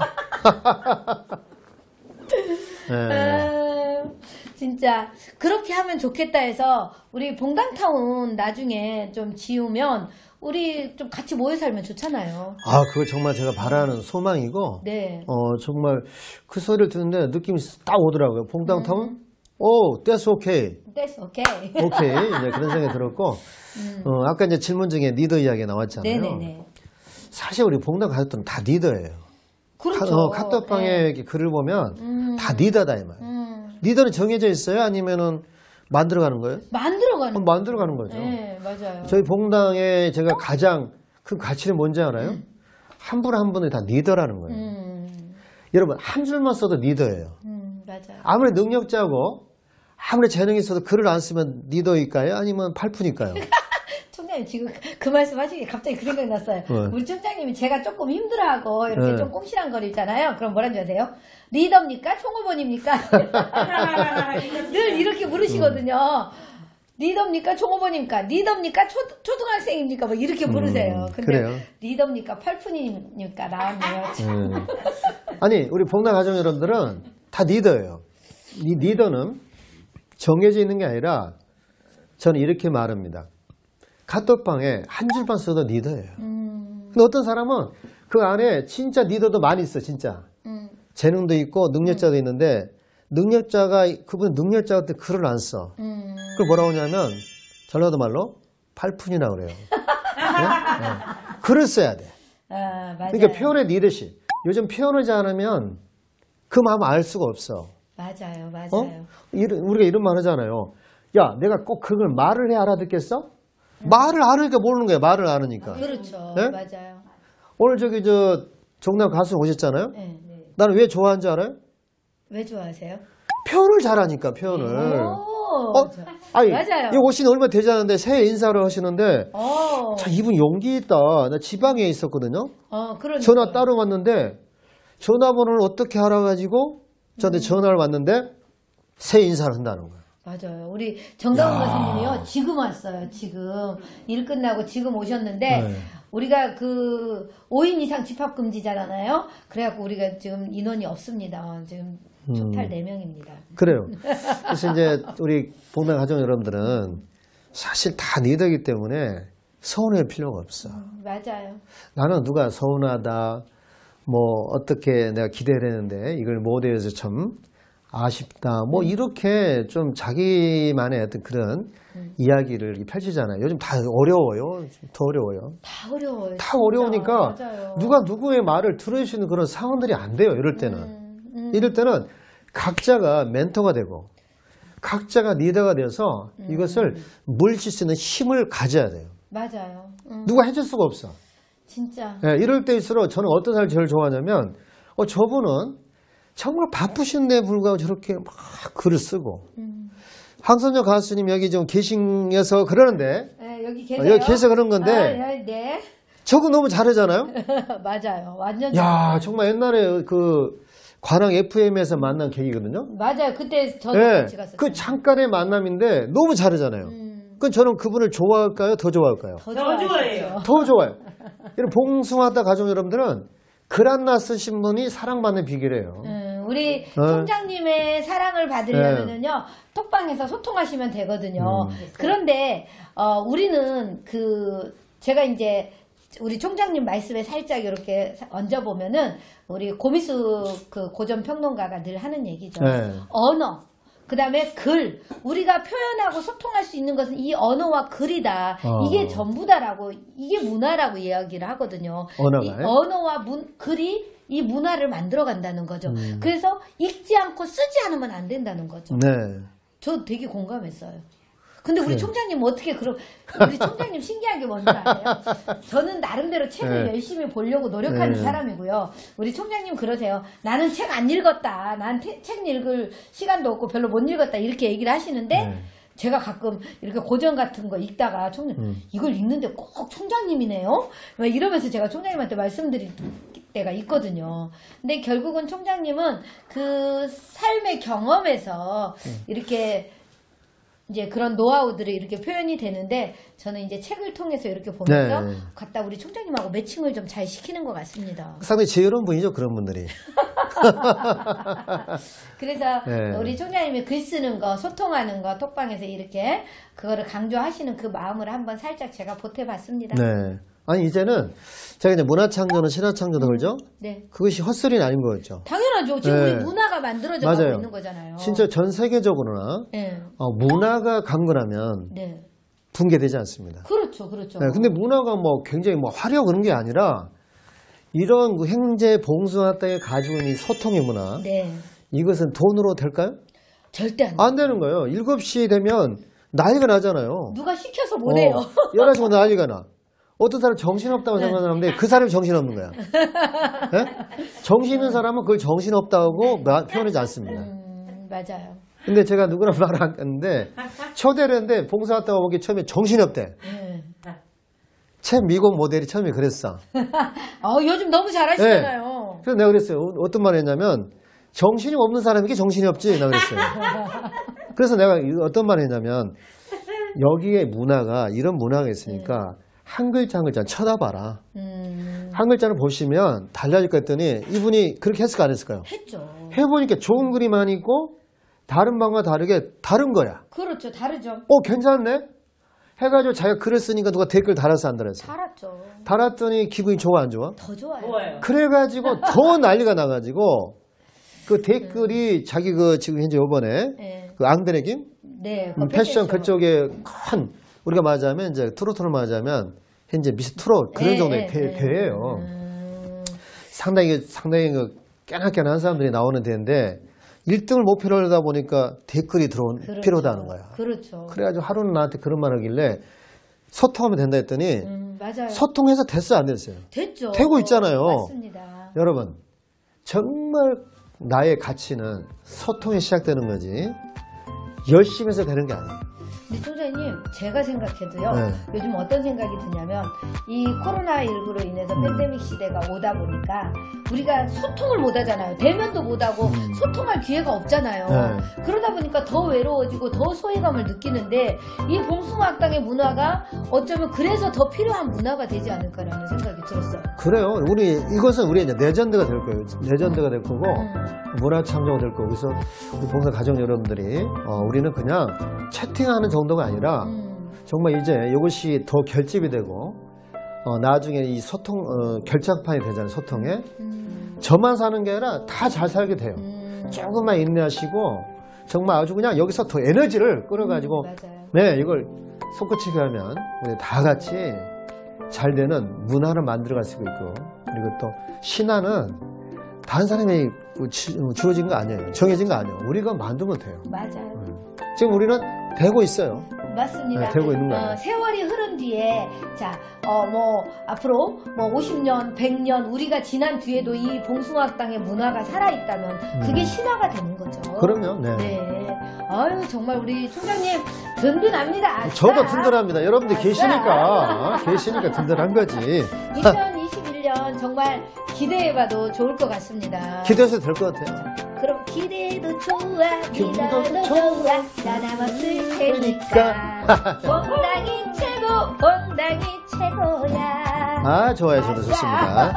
네. 아, 진짜 그렇게 하면 좋겠다 해서 우리 봉당타운 나중에 좀 지으면 우리 좀 같이 모여 살면 좋잖아요. 아, 그거 정말 제가 바라는 소망이고, 네. 어, 정말 그 소리를 듣는데 느낌이 딱 오더라고요. 봉당타운? 오, that's okay. That's okay. 오케이. 이제 그런 생각이 들었고, 어, 아까 이제 질문 중에 리더 이야기 나왔잖아요. 네네네. 사실 우리 봉당 가족들은 다 리더예요. 그렇죠. 카, 어, 카톡방에 네. 이렇게 글을 보면 음. 다 리더다 이 말이에요. 음. 리더는 정해져 있어요? 아니면은 만들어가는 거예요? 만들어가는. 어, 만들어가는 거죠. 네, 맞아요. 저희 봉당에 제가 가장 큰 가치는 뭔지 알아요? 한 분 한 분이 다 리더라는 거예요. 음, 여러분 한 줄만 써도 리더예요. 음, 맞아요. 아무리 능력자고 아무리 재능이 있어도 글을 안 쓰면 리더일까요? 아니면 팔푼일까요? 총장님 지금 그 말씀 하시기 갑자기 그 생각이 났어요. 네. 우리 총장님이 제가 조금 힘들어하고 이렇게 네. 좀 꽁시랑거리잖아요. 그럼 뭐라는 줄 아세요? 리더입니까? 총무원입니까? 늘 이렇게 물으시거든요. 리더입니까? 총무원입니까? 리더입니까? 초, 초등학생입니까? 뭐 이렇게 물으세요. 근데 그래요. 리더입니까? 팔푼입니까? 나왔네요. 음. 아니 우리 봉당 가족 여러분들은 다 리더예요. 이 리더는 정해져 있는 게 아니라 저는 이렇게 말합니다. 카톡방에 한 줄만 써도 리더예요. 음, 근데 어떤 사람은 그 안에 진짜 리더도 많이 있어 진짜. 음. 재능도 있고 능력자도 있는데 능력자가 그분 능력자한테 글을 안 써. 음. 그걸 뭐라고 하냐면 전라도 말로 팔푼이라 그래요. 네? 네. 글을 써야 돼. 아, 맞아요. 그러니까 표현의 리더십. 요즘 표현하지 않으면 그 마음 알 수가 없어. 맞아요, 맞아요. 어? 이런- 우리가 이런 말 하잖아요. 야, 내가 꼭 그걸 말을 해 알아듣겠어? 말을 알으니까 모르는 거야. 말을 알으니까. 그렇죠, 네? 맞아요. 오늘 저기 저 정남 가수 오셨잖아요. 네. 나는 왜 좋아하는 줄 알아요? 왜 좋아하세요? 표현을 잘하니까 표현을. 오, 어? 아니, 맞아요. 이 오신 얼마 되지 않은데 새해 인사를 하시는데 어, 자, 이분 용기 있다. 나 지방에 있었거든요. 어, 그러니까. 전화 따로 왔는데 전화번호를 어떻게 알아가지고 저한테 전화를 왔는데 새 인사를 한다는 거예요. 맞아요. 우리 정다운 교수님이요. 지금 왔어요. 지금 일 끝나고 지금 오셨는데 네. 우리가 그 오 인 이상 집합 금지잖아요. 그래갖고 우리가 지금 인원이 없습니다. 지금 토탈 네 명입니다. 그래요. 그래서 이제 우리 봉당 가족 여러분들은 사실 다 리더이기 때문에 서운할 필요가 없어. 맞아요. 나는 누가 서운하다, 뭐 어떻게 내가 기대를 했는데 이걸 못해서 참 아쉽다. 뭐 이렇게 좀 자기만의 어떤 그런 음. 이야기를 이렇게 펼치잖아요. 요즘 다 어려워요. 더 어려워요. 다 어려워요. 다 진짜. 어려우니까 맞아요. 누가 누구의 말을 들어주시는 그런 상황들이 안 돼요. 이럴 때는. 음, 음. 이럴 때는 각자가 멘토가 되고 각자가 리더가 돼서 음. 이것을 물리칠 수 있는 힘을 가져야 돼요. 맞아요. 음, 누가 해줄 수가 없어. 진짜. 예, 이럴 때일수록 저는 어떤 사람을 제일 좋아하냐면 어, 저분은 정말 바쁘신데 불구하고 저렇게 막 글을 쓰고 음. 황선녀 가수님 여기 좀 계시면서 그러는데 네, 여기 어, 계세요. 여기 계셔 그런 건데 아, 예, 네. 저거 너무 잘하잖아요. 맞아요. 완전. 야 잘해요. 정말 옛날에 그 관악 에프엠에서 만난 계기거든요. 맞아요. 그때 저도 예, 같이 갔었어요. 그 잠깐의 만남인데 너무 잘하잖아요. 음, 그럼 저는 그분을 좋아할까요? 더 좋아할까요? 더 더 좋아요. 좋아해요. 더 좋아요. 이런 봉숭아다 가족 여러분들은 글 하나 쓰신 분이 사랑받는 비결이에요. 음, 우리 어. 총장님의 사랑을 받으려면요 톡방에서 소통하시면 되거든요. 음. 그런데 어, 우리는 그 제가 이제 우리 총장님 말씀에 살짝 이렇게 얹어 보면은 우리 고미수 그 고전 평론가가 늘 하는 얘기죠. 네. 언어. 그다음에 글. 우리가 표현하고 소통할 수 있는 것은 이 언어와 글이다. 어. 이게 전부다라고 이게 문화라고 이야기를 하거든요. 언어가, 이 예? 언어와 문, 글이 이 문화를 만들어 간다는 거죠. 음. 그래서 읽지 않고 쓰지 않으면 안 된다는 거죠. 네. 저 되게 공감했어요. 근데 우리 그래. 총장님 어떻게 그럼 우리 총장님 신기한 게 뭔지 알아요? 저는 나름대로 책을 네. 열심히 보려고 노력하는 네. 사람이고요. 우리 총장님 그러세요. 나는 책 안 읽었다. 난 책 읽을 시간도 없고 별로 못 읽었다. 이렇게 얘기를 하시는데 네. 제가 가끔 이렇게 고전 같은 거 읽다가 총장 음. 이걸 읽는데 꼭 총장님이네요. 막 이러면서 제가 총장님한테 말씀드릴 때가 있거든요. 근데 결국은 총장님은 그 삶의 경험에서 음. 이렇게 이제 그런 노하우들이 이렇게 표현이 되는데 저는 이제 책을 통해서 이렇게 보면서 네. 갖다 우리 총장님하고 매칭을 좀 잘 시키는 것 같습니다. 상당히 지혜로운 분이죠, 그런 분들이. 그래서 네. 우리 총장님이 글 쓰는 거, 소통하는 거, 톡방에서 이렇게 그거를 강조하시는 그 마음을 한번 살짝 제가 보태봤습니다. 네. 아니, 이제는 제가 이제 문화창조는 신화창조다 그러죠? 네. 그것이 헛소리는 아닌 거였죠. 당연하죠. 지금 네. 우리 문화가 만들어져 맞아요. 가고 있는 거잖아요. 진짜 전 세계적으로나 네. 어, 문화가 강건하면 네. 붕괴되지 않습니다. 그렇죠. 그렇죠. 네, 근데 문화가 뭐 굉장히 뭐 화려하고 그런 게 아니라 이런 그 행제 봉숭아 땅에 가지고 있는 이 소통의 문화 네. 이것은 돈으로 될까요? 절대 안 돼. 안 되는 거예요. 일곱 시 되면 난리가 나잖아요. 누가 시켜서 못 해요. 열한 시면 난리가 나. 어떤 사람 정신없다고 생각하는데 그 사람이 정신없는 거야. 네? 정신 있는 사람은 그걸 정신없다고 마- 표현하지 않습니다. 음, 맞아요. 근데 제가 누구랑 말을 안 했는데 초대를 했는데 봉사 왔다고 보기 처음에 정신이 없대. 네. 제 미국 모델이 처음에 그랬어. 어, 요즘 너무 잘하시잖아요. 그래서 내가 그랬어요. 어- 어떤 말을 했냐면 정신이 없는 사람에게 정신이 없지. 나 그랬어요. 그래서 내가 이- 어떤 말을 했냐면 여기에 문화가 이런 문화가 있으니까 한 글자 한 글자 쳐다봐라. 음, 한 글자를 보시면 달라질 것 같더니 이분이 그렇게 했을까 안 했을까요? 했죠. 해보니까 좋은 그림만 있고 다른 방과 다르게 다른 거야. 그렇죠. 다르죠. 어 괜찮네? 해가지고 자기가 글을 쓰니까 누가 댓글 달았어 안 달았어? 달았죠. 달았더니 기분이 좋아 안 좋아? 더 좋아요. 좋아요. 그래가지고 더 난리가 나가지고 그 댓글이 자기 그 지금 현재 요번에 네. 그 앙드레김 네. 음, 패션 그쪽에 큰 우리가 말하자면 이제 트로트로 말하자면 현재 미스 트롯 그런 네, 정도의 네, 배, 네. 배예요. 음, 상당히 상당히 그 깨나깨나한 사람들이 나오는 데인데 일 등을 목표로 하다 보니까 댓글이 들어온 그렇죠. 필요하다는 거야. 그렇죠. 그래가지고 하루는 나한테 그런 말 하길래 소통하면 된다 했더니 음, 맞아요. 소통해서 됐어요 안 됐어요? 됐죠. 되고 있잖아요. 맞습니다. 여러분 정말 나의 가치는 소통에 시작되는 거지 열심히 해서 되는 게 아니에요. 근데 총장님 제가 생각해도요. 네. 요즘 어떤 생각이 드냐면 이 코로나십구로 인해서 음. 팬데믹 시대가 오다 보니까 우리가 소통을 못 하잖아요. 대면도 못 하고 음. 소통할 기회가 없잖아요. 네. 그러다 보니까 더 외로워지고 더 소외감을 느끼는데 이 봉숭아학당의 문화가 어쩌면 그래서 더 필요한 문화가 되지 않을까라는 생각이 들었어요. 그래요. 우리 이것은 우리 이제 레전드가 될 거예요. 레전드가 될 거고 음. 문화 창조가 될 거고 그래서 우리 봉사 가족 여러분들이 어, 우리는 그냥 채팅하는 정도가 아니라 음. 정말 이제 이것이 더 결집이 되고 어, 나중에 이 소통 어, 결착판이 되잖아요. 소통에 음. 저만 사는 게 아니라 다 잘 살게 돼요. 음. 조금만 인내하시고 정말 아주 그냥 여기서 더 에너지를 끌어가지고 음, 맞아요. 네 이걸 솟구치게 하면 우리 다 같이 잘 되는 문화를 만들어갈 수가 있고 그리고 또 신화는 다른 사람이 주어진 거 아니에요. 정해진 거 아니에요. 우리가 만들면 돼요. 맞아요. 지금 우리는 되고 있어요. 맞습니다. 네, 되고 있는 거예요. 어, 세월이 흐른 뒤에 자, 어, 뭐 앞으로 뭐 오십 년, 백 년 우리가 지난 뒤에도 이 봉숭아학당의 문화가 살아 있다면 그게 음. 신화가 되는 거죠. 그럼요. 네. 네. 아유 정말 우리 총장님 든든합니다. 아싸. 저도 든든합니다. 여러분들 아싸. 계시니까 계시니까 든든한 거지. 이천이십일 년 정말 기대해봐도 좋을 것 같습니다. 기대해서 될 것 같아요. 그럼 기대도 좋아, 기대도 믿어도 좋아. 좋아, 나 남았을 테니까. 봉당이 최고, 봉당이 최고야. 아 좋아요. 저도 좋습니다.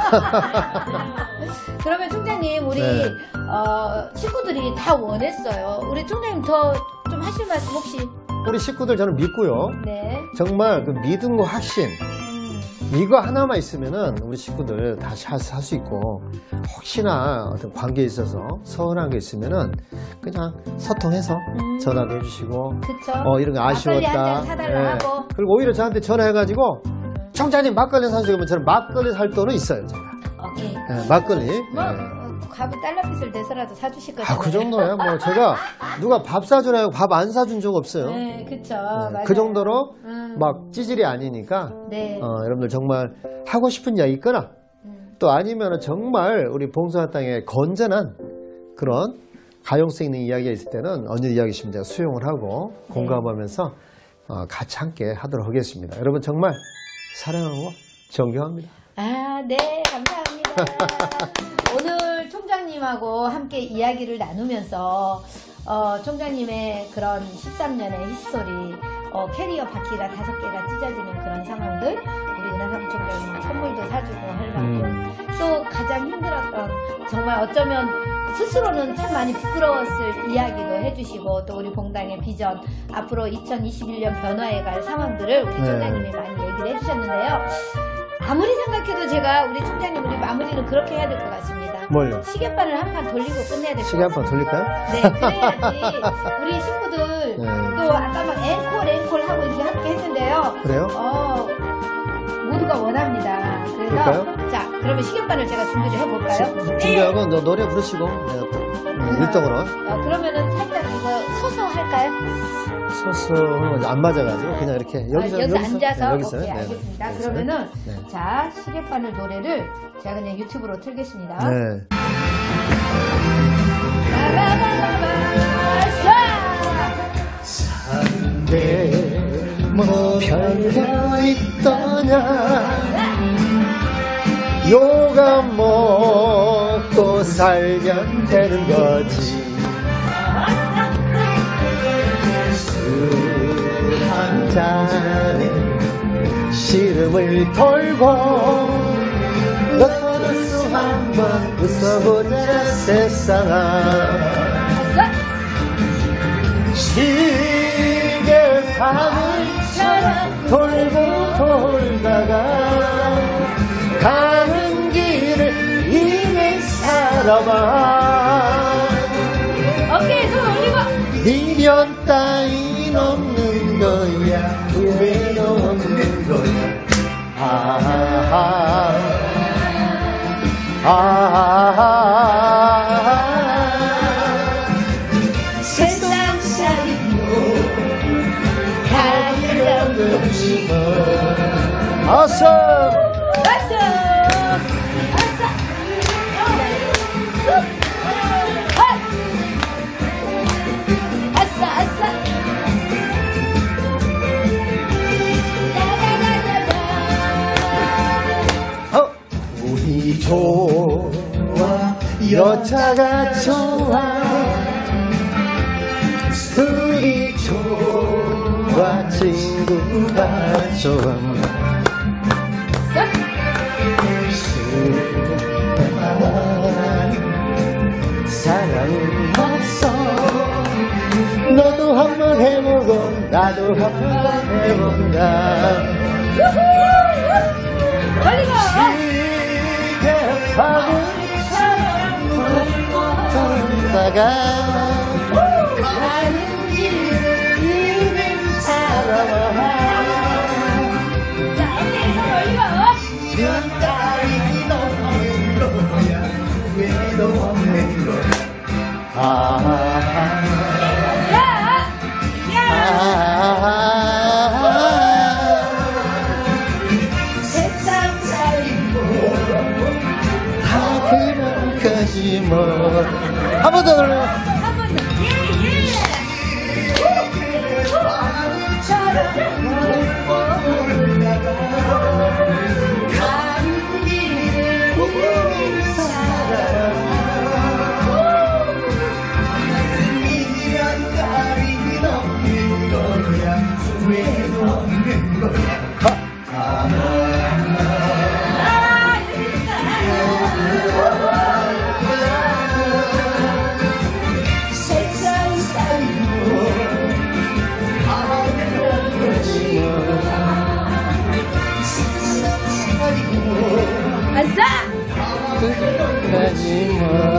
그러면 총장님, 우리 네. 어, 식구들이 다 원했어요. 우리 총장님 더 좀 하실 말씀 혹시? 우리 식구들 저는 믿고요. 네. 정말 그 믿음과 확신 음, 이거 하나만 있으면은 우리 식구들 다시 할 수 있고 혹시나 어떤 관계에 있어서 서운한 게 있으면은 그냥 소통해서 음. 전화도 해주시고 그쵸. 어 이런 거 막걸리 아쉬웠다. 한잔 사달라 하고. 그리고 오히려 저한테 전화해가지고 총장님 막걸리 사주시면 저는 막걸리 살 돈은 있어요. 제가. 오케이. 네, 막걸리. 뭐, 네. 어, 가부 달러빚을 내서라도 사주실 거잖아요. 아, 그 정도야. 뭐 제가 누가 밥 사주나요? 밥 안 사준 적 없어요. 네, 그쵸. 네, 맞아요. 그 정도로 음. 막 찌질이 아니니까 네. 어, 여러분들 정말 하고 싶은 이야기 있거나 음. 또 아니면 정말 우리 봉숭아 땅에 건전한 그런 가용성 있는 이야기가 있을 때는 언제 이야기시면 제가 수용을 하고 네. 공감하면서 어, 같이 함께 하도록 하겠습니다. 여러분 정말 사랑하고 존경합니다. 아, 네, 감사합니다. 오늘 총장님하고 함께 이야기를 나누면서 어, 총장님의 그런 십삼 년의 히스토리, 어, 캐리어 바퀴가 다섯 개가 찢어지는 그런 상황들, 우리 은하삼 총장님 선물도 사주고 하려고 음. 또 가장 힘들었던 정말 어쩌면 스스로는 참 많이 부끄러웠을 이야기도 해주시고 또 우리 봉당의 비전 앞으로 이천이십일 년 변화해 갈 상황들을 우리 네. 총장님이 많이 얘기를 해주셨는데요. 아무리 생각해도 제가 우리 총장님 우리 마무리는 그렇게 해야 될 것 같습니다. 뭘요? 시계바늘 한 판 돌리고 끝내야 될 것 같습니다. 시계 한 번 돌릴까요? 네, 그래야지 우리 친구들 네. 또 아까 막 앵콜 앵콜 하고 이렇게 함께 했는데요. 그래요? 어, 모두가 원합니다. 그래서 그럴까요? 자, 그러면 시계바늘 제가 준비를 해볼까요? 준비하고 너 노래 부르시고 내가 또 음, 일동으로 어, 그러면은 살짝 이거 서서 할까요? 서서 안 맞아가지고 그냥 이렇게 여기서 아, 여기서 앉아서 네, 여기서 오케이 네, 알겠습니다. 여기서. 그러면은 네. 자 시계바늘 노래를 제가 그냥 유튜브로 틀겠습니다. 네. 라라라라라, 근데 뭐 별거 있더냐 요가 먹고 살면 되는 거지 술 한 잔에 시름을 돌고 너도 수 한번 웃어보자 세상아 시계바늘처럼 돌고 돌다가 가는 길을 이내 살아봐 어깨에 손 올리고 미련 따윈 없는 거야 후회도 없는 거야 아하하 아하하 세상 살이고 가는 없이 아싸 아싸 아싸 아싸 아싸 어, 우리 좋아 여자가 좋아 술이 좋아 친구가 좋아 사랑은 없어 너도 한번 해보고 나도 한번 해본다 멀리가 시계바늘처럼 돌다가 가는 길을 잃은 사람아 자, 언니 손 올리고. 지금까지 없는 거야 왜도 없는 거야 아, 자, 세상 살고 다 그런 거지 뭐한 번 더 그러면 한 번 더. 가는 길을 잃은 사람 이런 가리는 없는 거야 왜도 없는 거야 세상 살고 아무런 거지 세상 살고 아싸! 끝까지 뭐